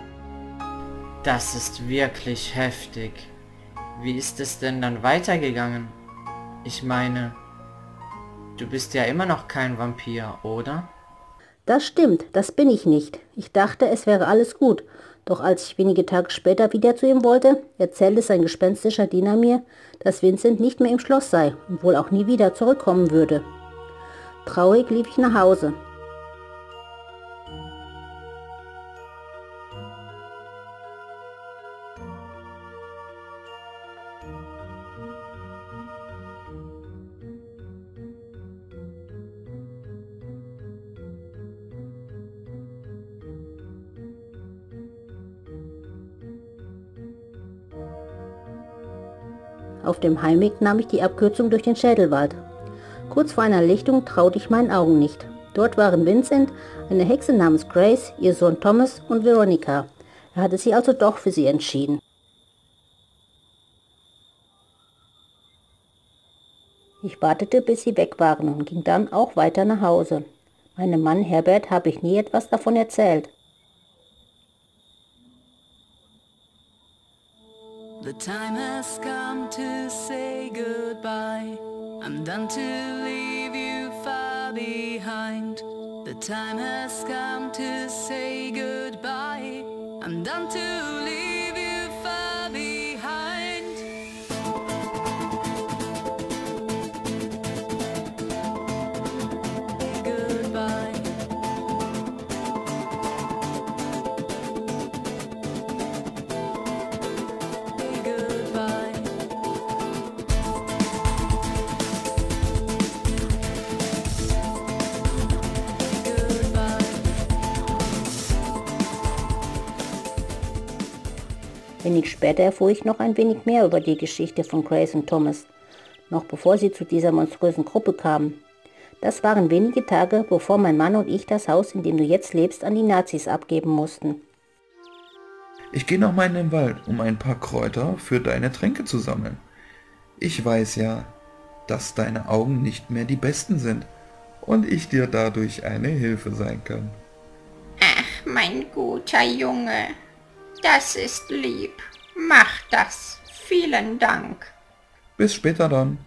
Das ist wirklich heftig. Wie ist es denn dann weitergegangen? Ich meine, du bist ja immer noch kein Vampir, oder? Das stimmt, das bin ich nicht. Ich dachte, es wäre alles gut. Doch als ich wenige Tage später wieder zu ihm wollte, erzählte sein gespenstischer Diener mir, dass Vincent nicht mehr im Schloss sei und wohl auch nie wieder zurückkommen würde. Traurig lief ich nach Hause. Auf dem Heimweg nahm ich die Abkürzung durch den Schädelwald. Kurz vor einer Lichtung traute ich meinen Augen nicht. Dort waren Vincent, eine Hexe namens Grace, ihr Sohn Thomas und Veronica. Er hatte sich also doch für sie entschieden. Ich wartete, bis sie weg waren und ging dann auch weiter nach Hause. Meinem Mann Herbert habe ich nie etwas davon erzählt. The time has come to say goodbye. I'm done to leave you far behind. The time has come to say goodbye. I'm done to leave you far behind. Goodbye. Wenig später erfuhr ich noch ein wenig mehr über die Geschichte von Grace und Thomas, noch bevor sie zu dieser monströsen Gruppe kamen. Das waren wenige Tage, bevor mein Mann und ich das Haus, in dem du jetzt lebst, an die Nazis abgeben mussten. Ich gehe noch mal in den Wald, um ein paar Kräuter für deine Tränke zu sammeln. Ich weiß ja, dass deine Augen nicht mehr die besten sind und ich dir dadurch eine Hilfe sein kann. Ach, mein guter Junge, das ist lieb. Mach das. Vielen Dank. Bis später dann.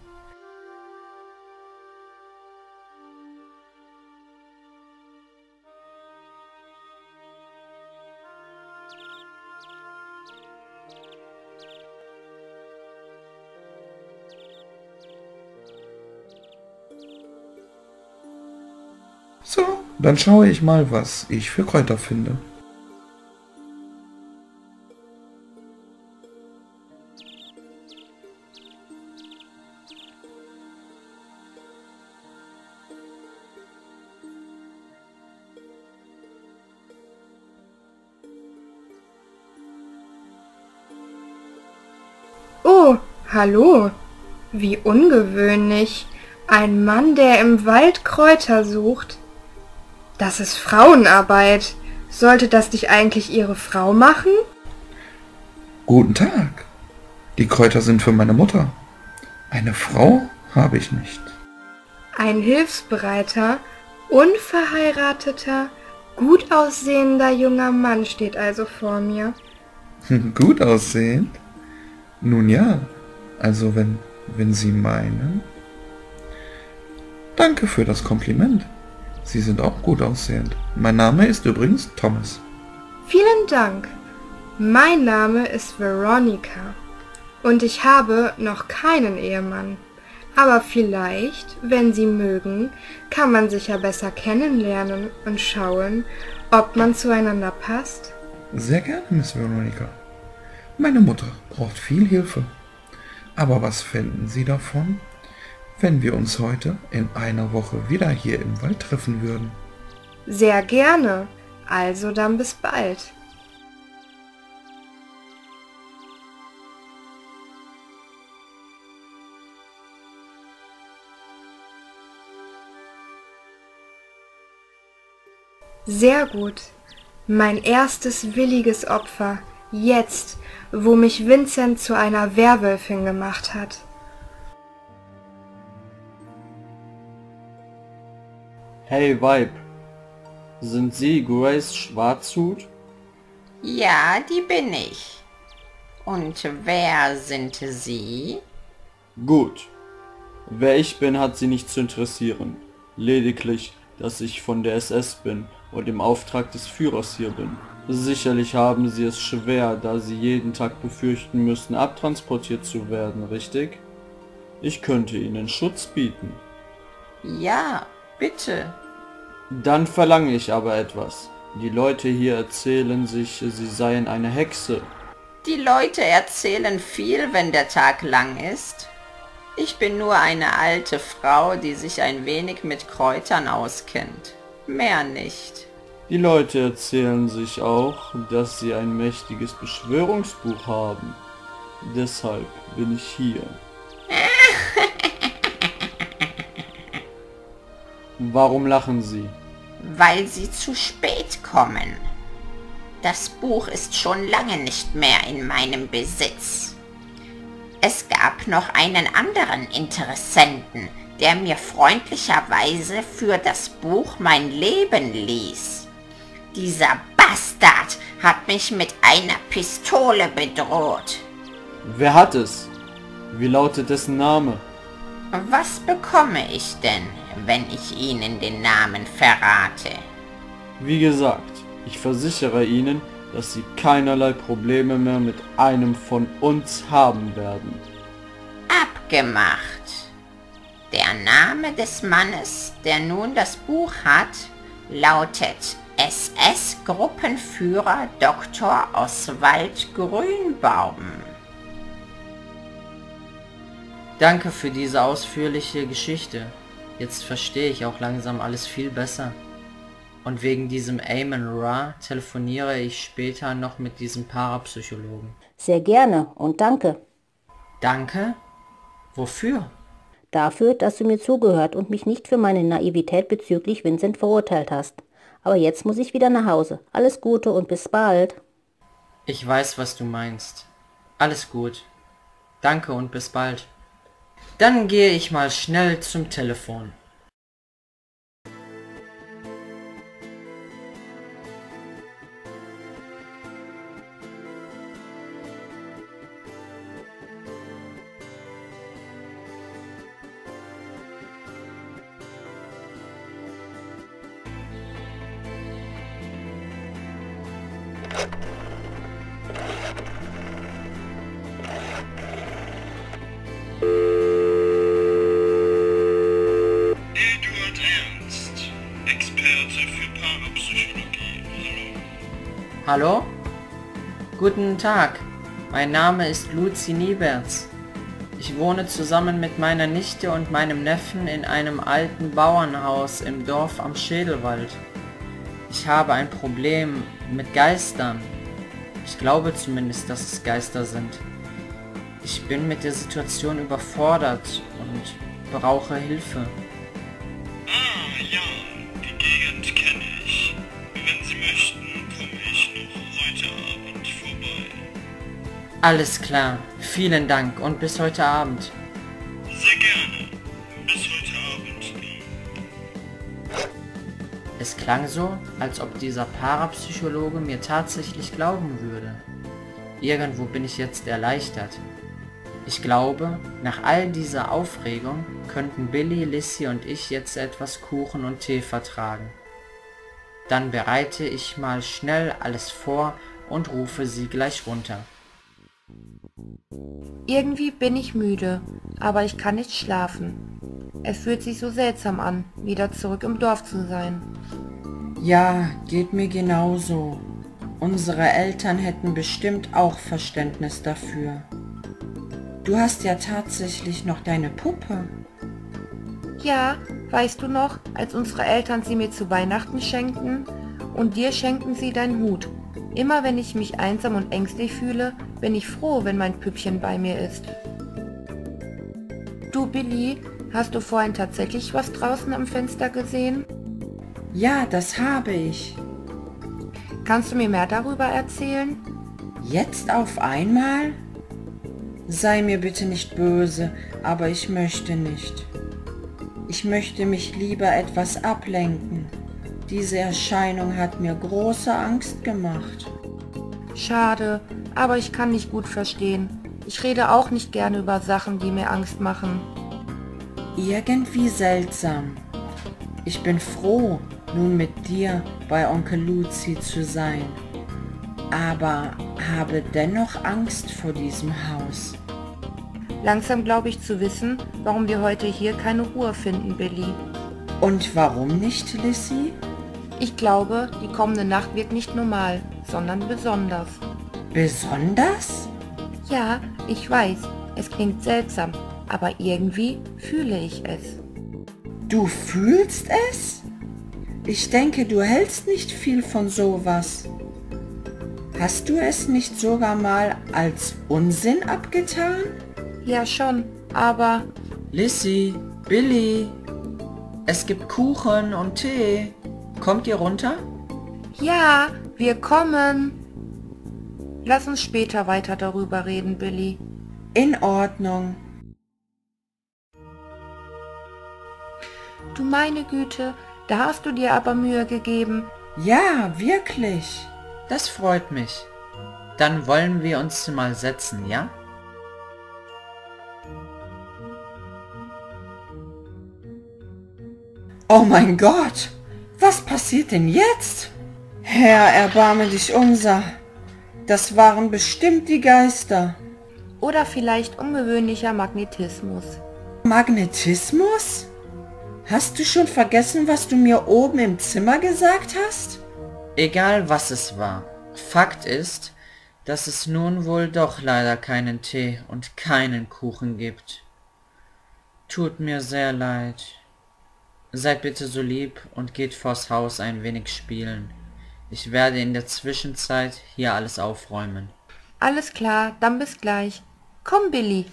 So, dann schaue ich mal, was ich für Kräuter finde. Oh, hallo. Wie ungewöhnlich. Ein Mann, der im Wald Kräuter sucht. Das ist Frauenarbeit. Sollte das nicht eigentlich Ihre Frau machen? Guten Tag. Die Kräuter sind für meine Mutter. Eine Frau habe ich nicht. Ein hilfsbereiter, unverheirateter, gut aussehender junger Mann steht also vor mir. Gut aussehend? Nun ja, also wenn, wenn Sie meinen. Danke für das Kompliment. Sie sind auch gut aussehend. Mein Name ist übrigens Thomas. Vielen Dank. Mein Name ist Veronica und ich habe noch keinen Ehemann. Aber vielleicht, wenn Sie mögen, kann man sich ja besser kennenlernen und schauen, ob man zueinander passt. Sehr gerne, Miss Veronica. Meine Mutter braucht viel Hilfe. Aber was fänden Sie davon, wenn wir uns heute in einer Woche wieder hier im Wald treffen würden? Sehr gerne. Also dann bis bald. Sehr gut. Mein erstes williges Opfer. Jetzt, wo mich Vincent zu einer Werwölfin gemacht hat. Hey Weib, sind Sie Grace Schwarzhut? Ja, die bin ich. Und wer sind Sie? Gut. Wer ich bin, hat Sie nicht zu interessieren. Lediglich, dass ich von der S S bin und im Auftrag des Führers hier bin. Sicherlich haben Sie es schwer, da Sie jeden Tag befürchten müssen, abtransportiert zu werden, richtig? Ich könnte Ihnen Schutz bieten. Ja, bitte. Dann verlange ich aber etwas. Die Leute hier erzählen sich, sie seien eine Hexe. Die Leute erzählen viel, wenn der Tag lang ist. Ich bin nur eine alte Frau, die sich ein wenig mit Kräutern auskennt. Mehr nicht. Die Leute erzählen sich auch, dass sie ein mächtiges Beschwörungsbuch haben. Deshalb bin ich hier. Warum lachen Sie? Weil Sie zu spät kommen. Das Buch ist schon lange nicht mehr in meinem Besitz. Es gab noch einen anderen Interessenten, der mir freundlicherweise für das Buch mein Leben ließ. Dieser Bastard hat mich mit einer Pistole bedroht. Wer hat es? Wie lautet dessen Name? Was bekomme ich denn, wenn ich Ihnen den Namen verrate? Wie gesagt, ich versichere Ihnen, dass Sie keinerlei Probleme mehr mit einem von uns haben werden. Abgemacht. Der Name des Mannes, der nun das Buch hat, lautet S S-Gruppenführer Doktor Oswald Grünbaum. Danke für diese ausführliche Geschichte. Jetzt verstehe ich auch langsam alles viel besser. Und wegen diesem Amon Ra telefoniere ich später noch mit diesem Parapsychologen. Sehr gerne und danke. Danke? Wofür? Dafür, dass du mir zugehört und mich nicht für meine Naivität bezüglich Vincent verurteilt hast. Aber jetzt muss ich wieder nach Hause. Alles Gute und bis bald. Ich weiß, was du meinst. Alles gut. Danke und bis bald. Dann gehe ich mal schnell zum Telefon. Eduard Ernst, Experte für Parapsychologie. Hallo. Hallo? Guten Tag. Mein Name ist Luzi Nieberts. Ich wohne zusammen mit meiner Nichte und meinem Neffen in einem alten Bauernhaus im Dorf am Schädelwald. Ich habe ein Problem mit Geistern. Ich glaube zumindest, dass es Geister sind. Ich bin mit der Situation überfordert und brauche Hilfe. Ah, ja, die Gegend kenne ich. Wenn Sie möchten, komme ich noch heute Abend vorbei. Alles klar. Vielen Dank und bis heute Abend. Sehr gerne. Bis heute Abend. Es klang so, als ob dieser Parapsychologe mir tatsächlich glauben würde. Irgendwo bin ich jetzt erleichtert. Ich glaube, nach all dieser Aufregung könnten Billy, Lissy und ich jetzt etwas Kuchen und Tee vertragen. Dann bereite ich mal schnell alles vor und rufe sie gleich runter. Irgendwie bin ich müde, aber ich kann nicht schlafen. Es fühlt sich so seltsam an, wieder zurück im Dorf zu sein. Ja, geht mir genauso. Unsere Eltern hätten bestimmt auch Verständnis dafür. Du hast ja tatsächlich noch deine Puppe. Ja, weißt du noch, als unsere Eltern sie mir zu Weihnachten schenkten und dir schenkten sie deinen Hut. Immer wenn ich mich einsam und ängstlich fühle, bin ich froh, wenn mein Püppchen bei mir ist. Du, Billy, hast du vorhin tatsächlich was draußen am Fenster gesehen? Ja, das habe ich. Kannst du mir mehr darüber erzählen? Jetzt auf einmal? Sei mir bitte nicht böse, aber ich möchte nicht. Ich möchte mich lieber etwas ablenken. Diese Erscheinung hat mir große Angst gemacht. Schade, aber ich kann nicht gut verstehen. Ich rede auch nicht gerne über Sachen, die mir Angst machen. Irgendwie seltsam. Ich bin froh, nun mit dir bei Onkel Luzi zu sein, aber habe dennoch Angst vor diesem Haus. Langsam glaube ich zu wissen, warum wir heute hier keine Ruhe finden, Billy. Und warum nicht, Lissy? Ich glaube, die kommende Nacht wird nicht normal, sondern besonders. Besonders? Ja, ich weiß, es klingt seltsam, aber irgendwie fühle ich es. Du fühlst es? Ich denke, du hältst nicht viel von sowas. Hast du es nicht sogar mal als Unsinn abgetan? Ja schon, aber... Lissy, Billy, es gibt Kuchen und Tee. Kommt ihr runter? Ja, wir kommen. Lass uns später weiter darüber reden, Billy. In Ordnung. Du meine Güte, da hast du dir aber Mühe gegeben. Ja, wirklich. Das freut mich. Dann wollen wir uns mal setzen, ja? Oh mein Gott! Was passiert denn jetzt? Herr, erbarme dich unser. Das waren bestimmt die Geister. Oder vielleicht ungewöhnlicher Magnetismus. Magnetismus? Hast du schon vergessen, was du mir oben im Zimmer gesagt hast? Egal was es war. Fakt ist, dass es nun wohl doch leider keinen Tee und keinen Kuchen gibt. Tut mir sehr leid. Seid bitte so lieb und geht vors Haus ein wenig spielen. Ich werde in der Zwischenzeit hier alles aufräumen. Alles klar, dann bis gleich. Komm, Billy.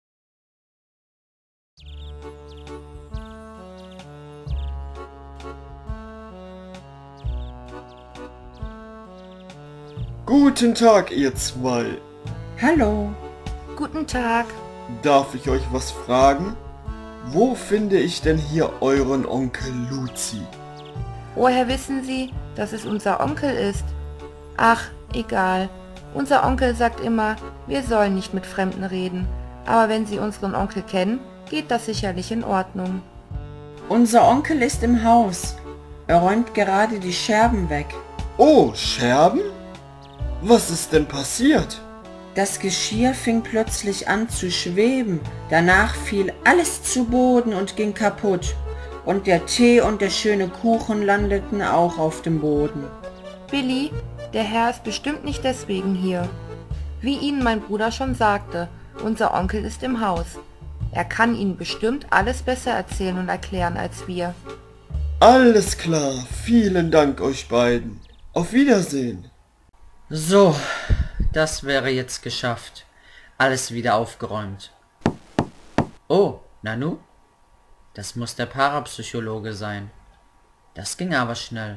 Guten Tag, ihr zwei. Hallo. Guten Tag. Darf ich euch was fragen? Wo finde ich denn hier euren Onkel Luzi? Woher wissen Sie, dass es unser Onkel ist? Ach, egal. Unser Onkel sagt immer, wir sollen nicht mit Fremden reden. Aber wenn Sie unseren Onkel kennen, geht das sicherlich in Ordnung. Unser Onkel ist im Haus. Er räumt gerade die Scherben weg. Oh, Scherben? Was ist denn passiert? Das Geschirr fing plötzlich an zu schweben. Danach fiel alles zu Boden und ging kaputt. Und der Tee und der schöne Kuchen landeten auch auf dem Boden. Billy, der Herr ist bestimmt nicht deswegen hier. Wie Ihnen mein Bruder schon sagte, unser Onkel ist im Haus. Er kann Ihnen bestimmt alles besser erzählen und erklären als wir. Alles klar, vielen Dank euch beiden. Auf Wiedersehen. So, das wäre jetzt geschafft. Alles wieder aufgeräumt. Oh, Nanu? Das muss der Parapsychologe sein. Das ging aber schnell.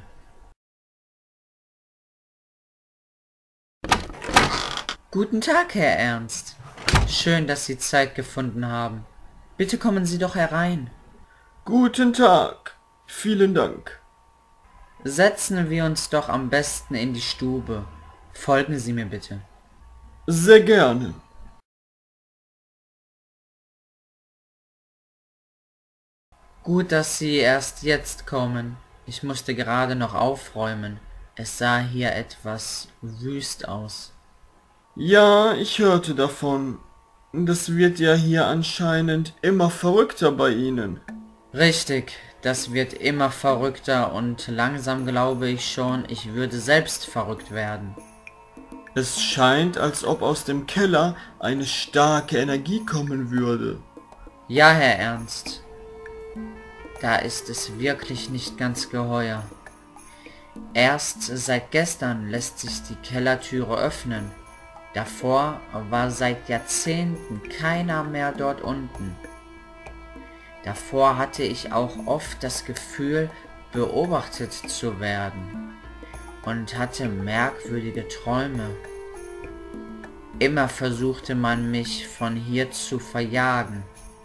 Guten Tag, Herr Ernst. Schön, dass Sie Zeit gefunden haben. Bitte kommen Sie doch herein. Guten Tag. Vielen Dank. Setzen wir uns doch am besten in die Stube. Folgen Sie mir bitte. Sehr gerne. Gut, dass Sie erst jetzt kommen. Ich musste gerade noch aufräumen. Es sah hier etwas wüst aus. Ja, ich hörte davon. Das wird ja hier anscheinend immer verrückter bei Ihnen. Richtig, das wird immer verrückter und langsam glaube ich schon, ich würde selbst verrückt werden. Es scheint, als ob aus dem Keller eine starke Energie kommen würde. Ja, Herr Ernst. Da ist es wirklich nicht ganz geheuer. Erst seit gestern lässt sich die Kellertüre öffnen. Davor war seit Jahrzehnten keiner mehr dort unten. Davor hatte ich auch oft das Gefühl, beobachtet zu werden und hatte merkwürdige Träume. Immer versuchte man mich von hier zu verjagen.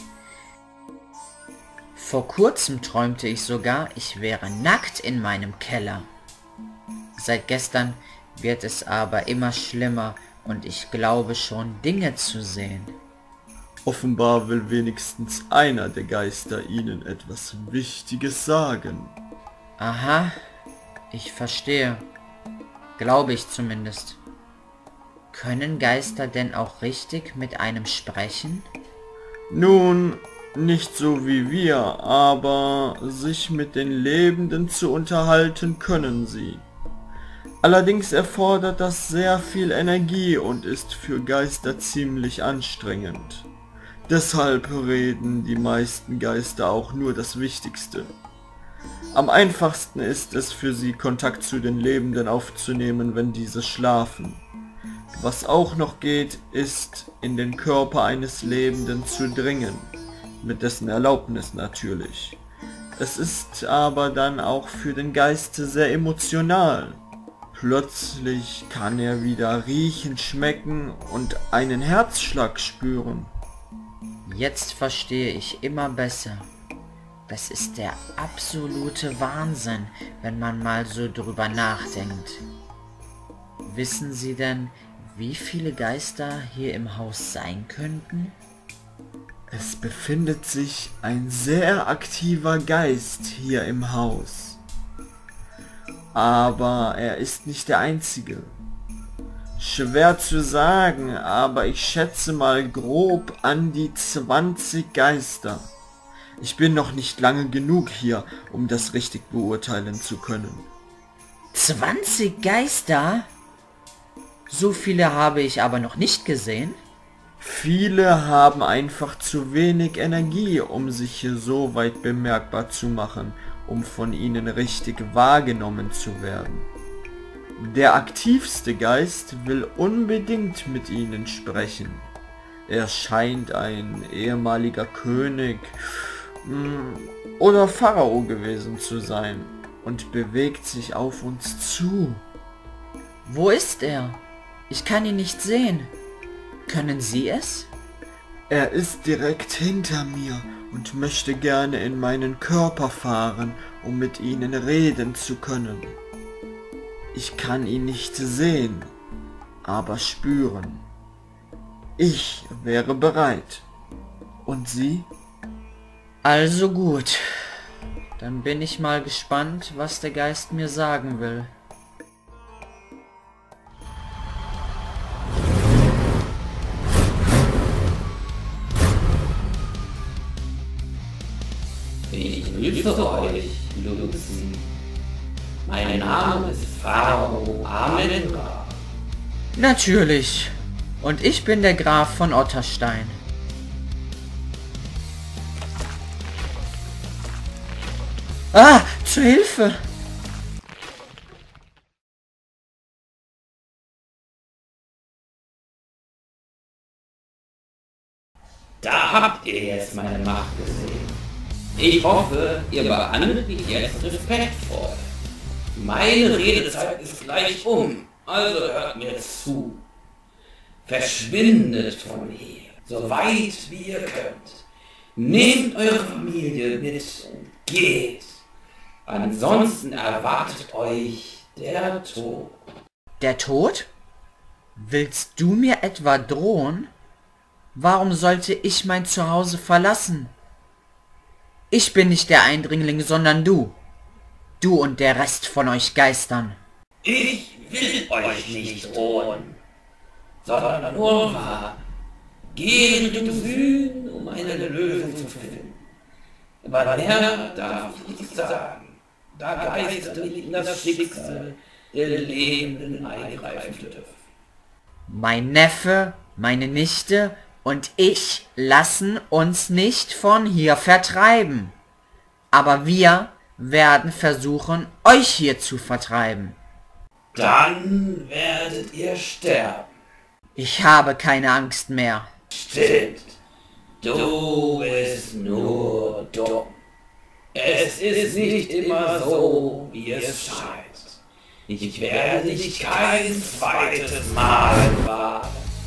Vor kurzem träumte ich sogar, ich wäre nackt in meinem Keller. Seit gestern wird es aber immer schlimmer und ich glaube schon Dinge zu sehen. Offenbar will wenigstens einer der Geister Ihnen etwas Wichtiges sagen. Aha, ich verstehe. Glaube ich zumindest. Können Geister denn auch richtig mit einem sprechen? Nun, nicht so wie wir, aber sich mit den Lebenden zu unterhalten können sie. Allerdings erfordert das sehr viel Energie und ist für Geister ziemlich anstrengend. Deshalb reden die meisten Geister auch nur das Wichtigste. Am einfachsten ist es für sie, Kontakt zu den Lebenden aufzunehmen, wenn diese schlafen. Was auch noch geht, ist, in den Körper eines Lebenden zu dringen, mit dessen Erlaubnis natürlich. Es ist aber dann auch für den Geist sehr emotional. Plötzlich kann er wieder riechen, schmecken und einen Herzschlag spüren. Jetzt verstehe ich immer besser. Das ist der absolute Wahnsinn, wenn man mal so drüber nachdenkt. Wissen Sie denn, wie viele Geister hier im Haus sein könnten? Es befindet sich ein sehr aktiver Geist hier im Haus. Aber er ist nicht der einzige. Schwer zu sagen, aber ich schätze mal grob an die zwanzig Geister. Ich bin noch nicht lange genug hier, um das richtig beurteilen zu können. zwanzig Geister? So viele habe ich aber noch nicht gesehen. Viele haben einfach zu wenig Energie, um sich hier so weit bemerkbar zu machen, um von ihnen richtig wahrgenommen zu werden. Der aktivste Geist will unbedingt mit ihnen sprechen. Er scheint ein ehemaliger König oder Pharao gewesen zu sein und bewegt sich auf uns zu. Wo ist er? Ich kann ihn nicht sehen. Können Sie es? Er ist direkt hinter mir und möchte gerne in meinen Körper fahren, um mit ihnen reden zu können. Ich kann ihn nicht sehen, aber spüren. Ich wäre bereit. Und Sie? Also gut. Dann bin ich mal gespannt, was der Geist mir sagen will. Ich grüße euch, Luzi. Mein Name ist Pharao Amenra. Natürlich. Und ich bin der Graf von Otterstein. Ah, zur Hilfe! Da habt ihr jetzt meine Macht gesehen. Ich hoffe, ihr behandelt mich jetzt respektvoll. Meine Redezeit ist gleich um, also hört mir zu. Verschwindet von hier, so weit wie ihr könnt. Nehmt eure Familie mit und geht. Ansonsten erwartet euch der Tod. Der Tod? Willst du mir etwa drohen? Warum sollte ich mein Zuhause verlassen? Ich bin nicht der Eindringling, sondern du. Du und der Rest von euch Geistern. Ich will euch nicht drohen, sondern nur warnen. Geh Richtung Süden, um eine Lösung zu finden. Aber mehr darf ich nicht sagen, da Geister nicht in das Schicksal der Lebenden eingreifen dürfen. Mein Neffe, meine Nichte und ich lassen uns nicht von hier vertreiben. Aber wir werden versuchen, euch hier zu vertreiben. Dann werdet ihr sterben. Ich habe keine Angst mehr. Stimmt. Du bist nur dumm. Es ist nicht immer so, wie es scheint. Ich werde dich kein zweites Mal warnen.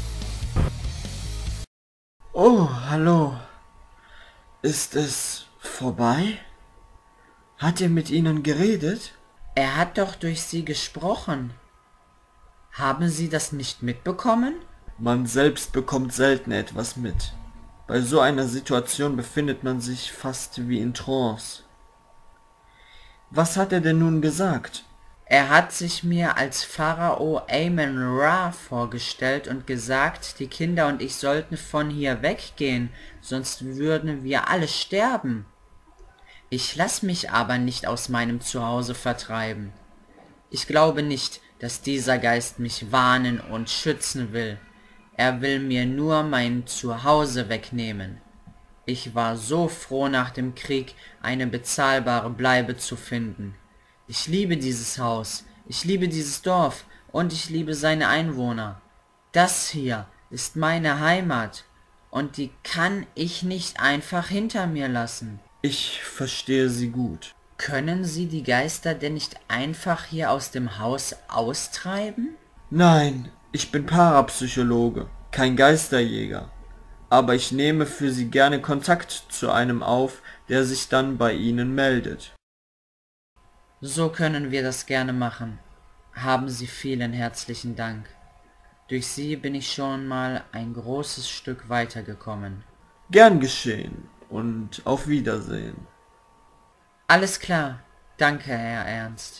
Oh, hallo. Ist es vorbei? Hat er mit Ihnen geredet? Er hat doch durch sie gesprochen. Haben Sie das nicht mitbekommen? Man selbst bekommt selten etwas mit. Bei so einer Situation befindet man sich fast wie in Trance. Was hat er denn nun gesagt? Er hat sich mir als Pharao Amen-Ra vorgestellt und gesagt, die Kinder und ich sollten von hier weggehen, sonst würden wir alle sterben. Ich lass mich aber nicht aus meinem Zuhause vertreiben. Ich glaube nicht, dass dieser Geist mich warnen und schützen will. Er will mir nur mein Zuhause wegnehmen. Ich war so froh, nach dem Krieg eine bezahlbare Bleibe zu finden. Ich liebe dieses Haus, ich liebe dieses Dorf und ich liebe seine Einwohner. Das hier ist meine Heimat und die kann ich nicht einfach hinter mir lassen. Ich verstehe Sie gut. Können Sie die Geister denn nicht einfach hier aus dem Haus austreiben? Nein, ich bin Parapsychologe, kein Geisterjäger. Aber ich nehme für Sie gerne Kontakt zu einem auf, der sich dann bei Ihnen meldet. So können wir das gerne machen. Haben Sie vielen herzlichen Dank. Durch Sie bin ich schon mal ein großes Stück weitergekommen. Gern geschehen und auf Wiedersehen. Alles klar. Danke, Herr Ernst.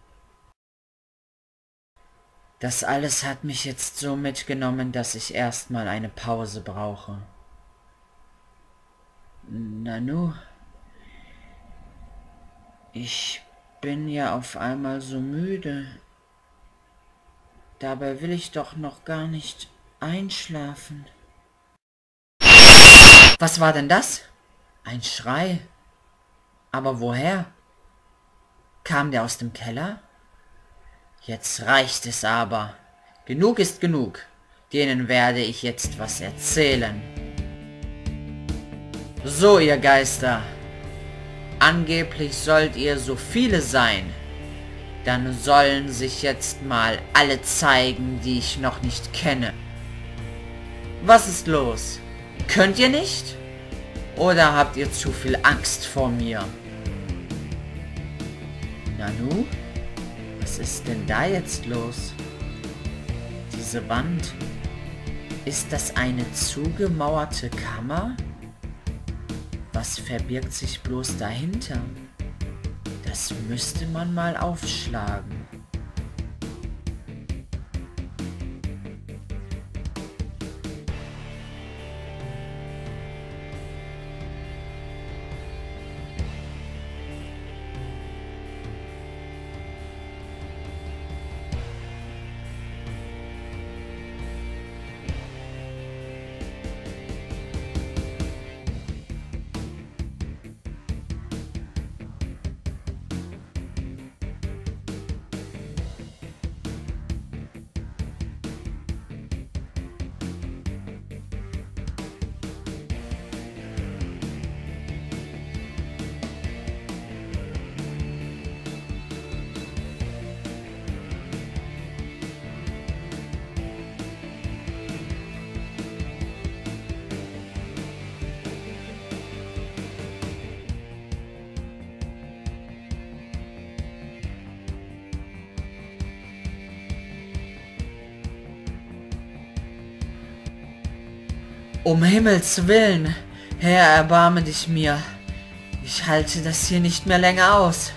Das alles hat mich jetzt so mitgenommen, dass ich erstmal eine Pause brauche. Nanu, ich bin ja auf einmal so müde. Dabei will ich doch noch gar nicht einschlafen. Was war denn das? Ein Schrei. Aber woher? Kam der aus dem Keller? Jetzt reicht es aber. Genug ist genug. Denen werde ich jetzt was erzählen. So, ihr Geister. Angeblich sollt ihr so viele sein. Dann sollen sich jetzt mal alle zeigen, die ich noch nicht kenne. Was ist los? Könnt ihr nicht? Oder habt ihr zu viel Angst vor mir? Nanu? Was ist denn da jetzt los? Diese Wand? Ist das eine zugemauerte Kammer? Was verbirgt sich bloß dahinter? Das müsste man mal aufschlagen. Um Himmels Willen, Herr, erbarme dich mir. Ich halte das hier nicht mehr länger aus.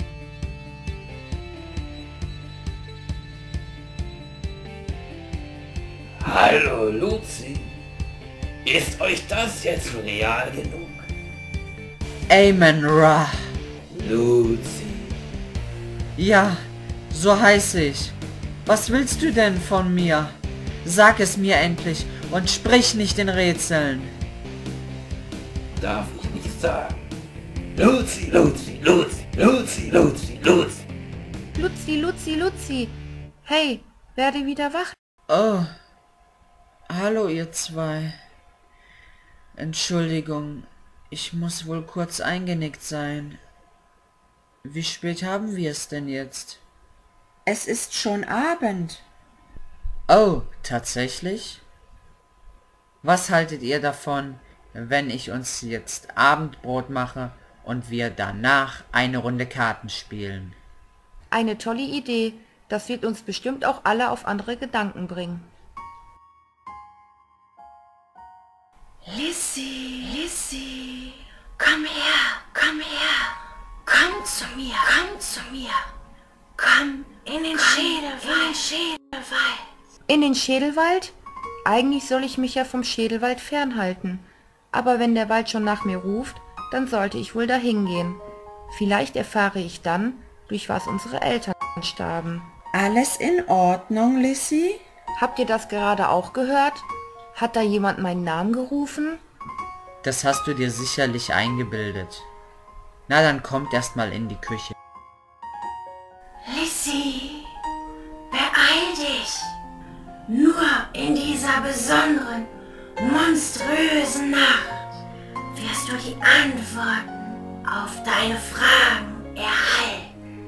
Hallo, Luzi. Ist euch das jetzt real genug? Amen-Ra. Luzi. Ja, so heiße ich. Was willst du denn von mir? Sag es mir endlich und sprich nicht in Rätseln. Darf ich nicht sagen. Luzi, Luzi, Luzi, Luzi, Luzi, Luzi. Luzi, Luzi, Luzi. Hey, werde wieder wach. Oh. Hallo, ihr zwei. Entschuldigung, ich muss wohl kurz eingenickt sein. Wie spät haben wir es denn jetzt? Es ist schon Abend. Oh, tatsächlich? Was haltet ihr davon, wenn ich uns jetzt Abendbrot mache und wir danach eine Runde Karten spielen? Eine tolle Idee. Das wird uns bestimmt auch alle auf andere Gedanken bringen. Lizzie, Lizzie, komm her, komm her, komm zu mir, komm zu mir, komm in den Schädelwald, Schädelwald. In den Schädelwald? Eigentlich soll ich mich ja vom Schädelwald fernhalten. Aber wenn der Wald schon nach mir ruft, dann sollte ich wohl dahin gehen. Vielleicht erfahre ich dann, durch was unsere Eltern starben. Alles in Ordnung, Lizzie? Habt ihr das gerade auch gehört? Hat da jemand meinen Namen gerufen? Das hast du dir sicherlich eingebildet. Na, dann kommt erst mal in die Küche. Lizzie, beeil dich. Nur in dieser besonderen, monströsen Nacht wirst du die Antworten auf deine Fragen erhalten.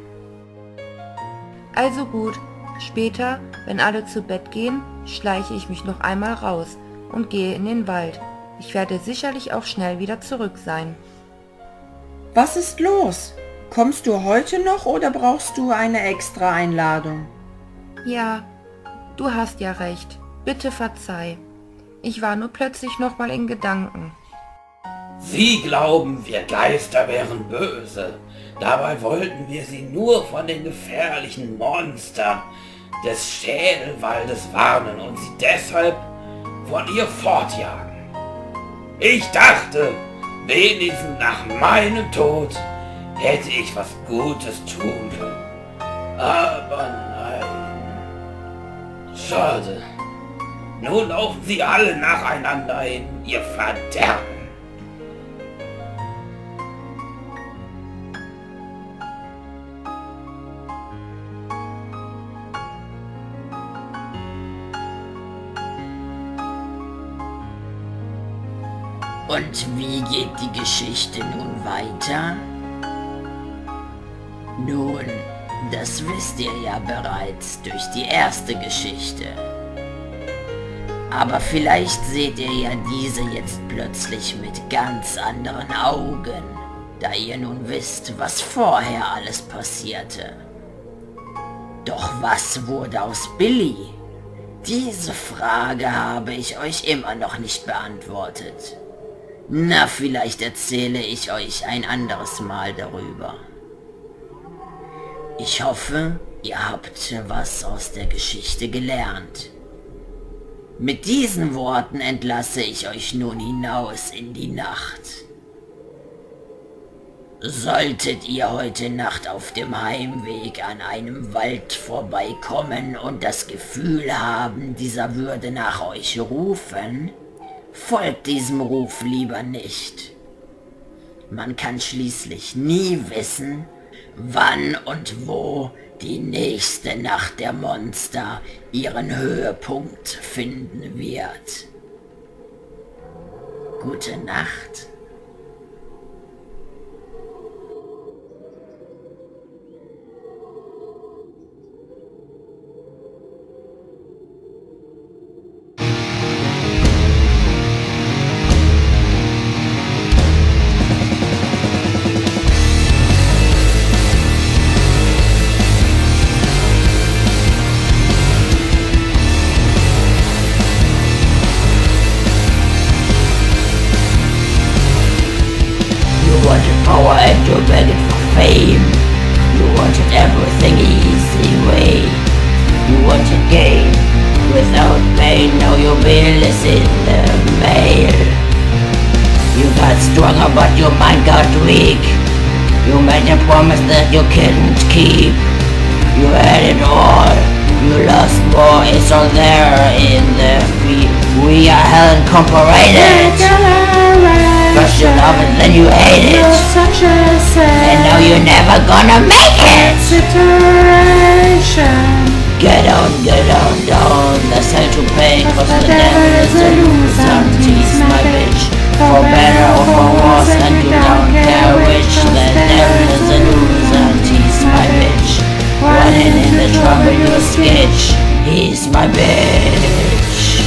Also gut, später, wenn alle zu Bett gehen, schleiche ich mich noch einmal raus und gehe in den Wald. Ich werde sicherlich auch schnell wieder zurück sein. Was ist los? Kommst du heute noch oder brauchst du eine extra Einladung? Ja, du hast ja recht. Bitte verzeih. Ich war nur plötzlich noch mal in Gedanken. Sie glauben, wir Geister wären böse. Dabei wollten wir sie nur von den gefährlichen Monstern des Schädelwaldes warnen und sie deshalb von ihr fortjagen. Ich dachte, wenigstens nach meinem Tod hätte ich was Gutes tun können. Aber nein. Schade. Nun laufen sie alle nacheinander in ihr Verderben. Und wie geht die Geschichte nun weiter? Nun, das wisst ihr ja bereits durch die erste Geschichte. Aber vielleicht seht ihr ja diese jetzt plötzlich mit ganz anderen Augen, da ihr nun wisst, was vorher alles passierte. Doch was wurde aus Billy? Diese Frage habe ich euch immer noch nicht beantwortet. Na, vielleicht erzähle ich euch ein anderes Mal darüber. Ich hoffe, ihr habt was aus der Geschichte gelernt. Mit diesen Worten entlasse ich euch nun hinaus in die Nacht. Solltet ihr heute Nacht auf dem Heimweg an einem Wald vorbeikommen und das Gefühl haben, dieser würde nach euch rufen, folgt diesem Ruf lieber nicht. Man kann schließlich nie wissen, wann und wo die nächste Nacht der Monster ihren Höhepunkt finden wird. Gute Nacht. Power and you begged for fame. You wanted everything easy way. You wanted gain without pain. Now your bill is in the mail. You got stronger but your mind got weak. You made a promise that you couldn't keep. You had it all. You lost more. It's all there in the feet. We are Hell Incorporated. First you love it, then you hate it. And now you're never gonna make it. Get on, get on, down. That's how to pay. Cause the devil is a loser. Tease my bitch. For better or for worse. And you don't care which. The devil is a loser. Tease my bitch. Running in the trouble you sketch. He's my bitch.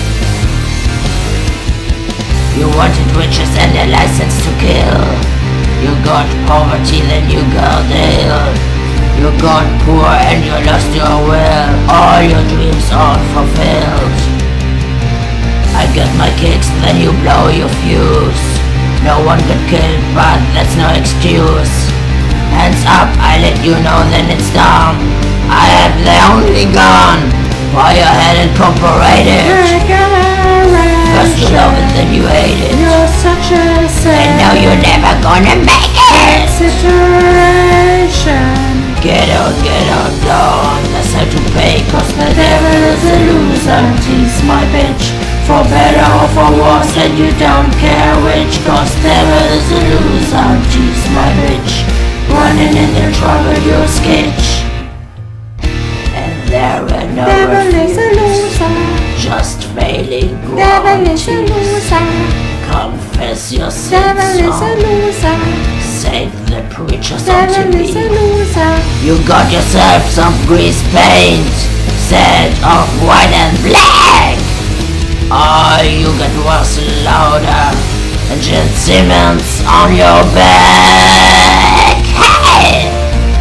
You wanted riches and a license to kill. You got poverty, then you got ill. You got poor and you lost your will. All your dreams are fulfilled. I got my kicks, then you blow your fuse. No one got killed, but that's no excuse. Hands up, I let you know, then it's down. I have the only gun for your head incorporated. First you love it, then you hate it. You're such a sad And now you're never gonna make it. situation. Get out, get out, Lord, that's how to pay. Cause the devil is a loser, he's my bitch. For better or for worse, and you don't care which. Cause devil is a loser, he's my bitch. Running in the trouble, you sketch. And there are no Devil is a refuse, loser. just failing Devil is a guarantees. loser. Confess your Devil sins, is a loser. save the preachers unto Devil is a me. loser. You got yourself some grease paint, set of white and black. Oh, you got worse louder, and Gene Simmons on your back. Hey!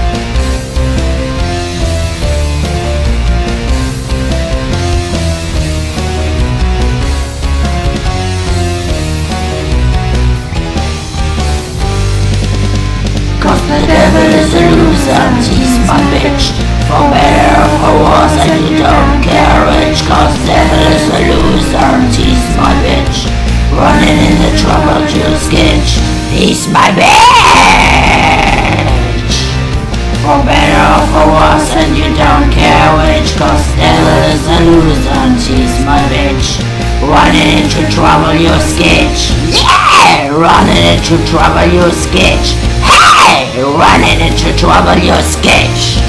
Cause the devil is a loser, he's my bitch. For better or for worse, and you don't care which. Cause devil is a loser, he's my bitch. Running in the trouble to sketch, he's my bitch. For better or for worse, and you don't care which. Cause devil is a loser, he's my bitch. Running into trouble, you sketch. Yeah! Running into trouble, you sketch. Hey! Running into trouble, you sketch.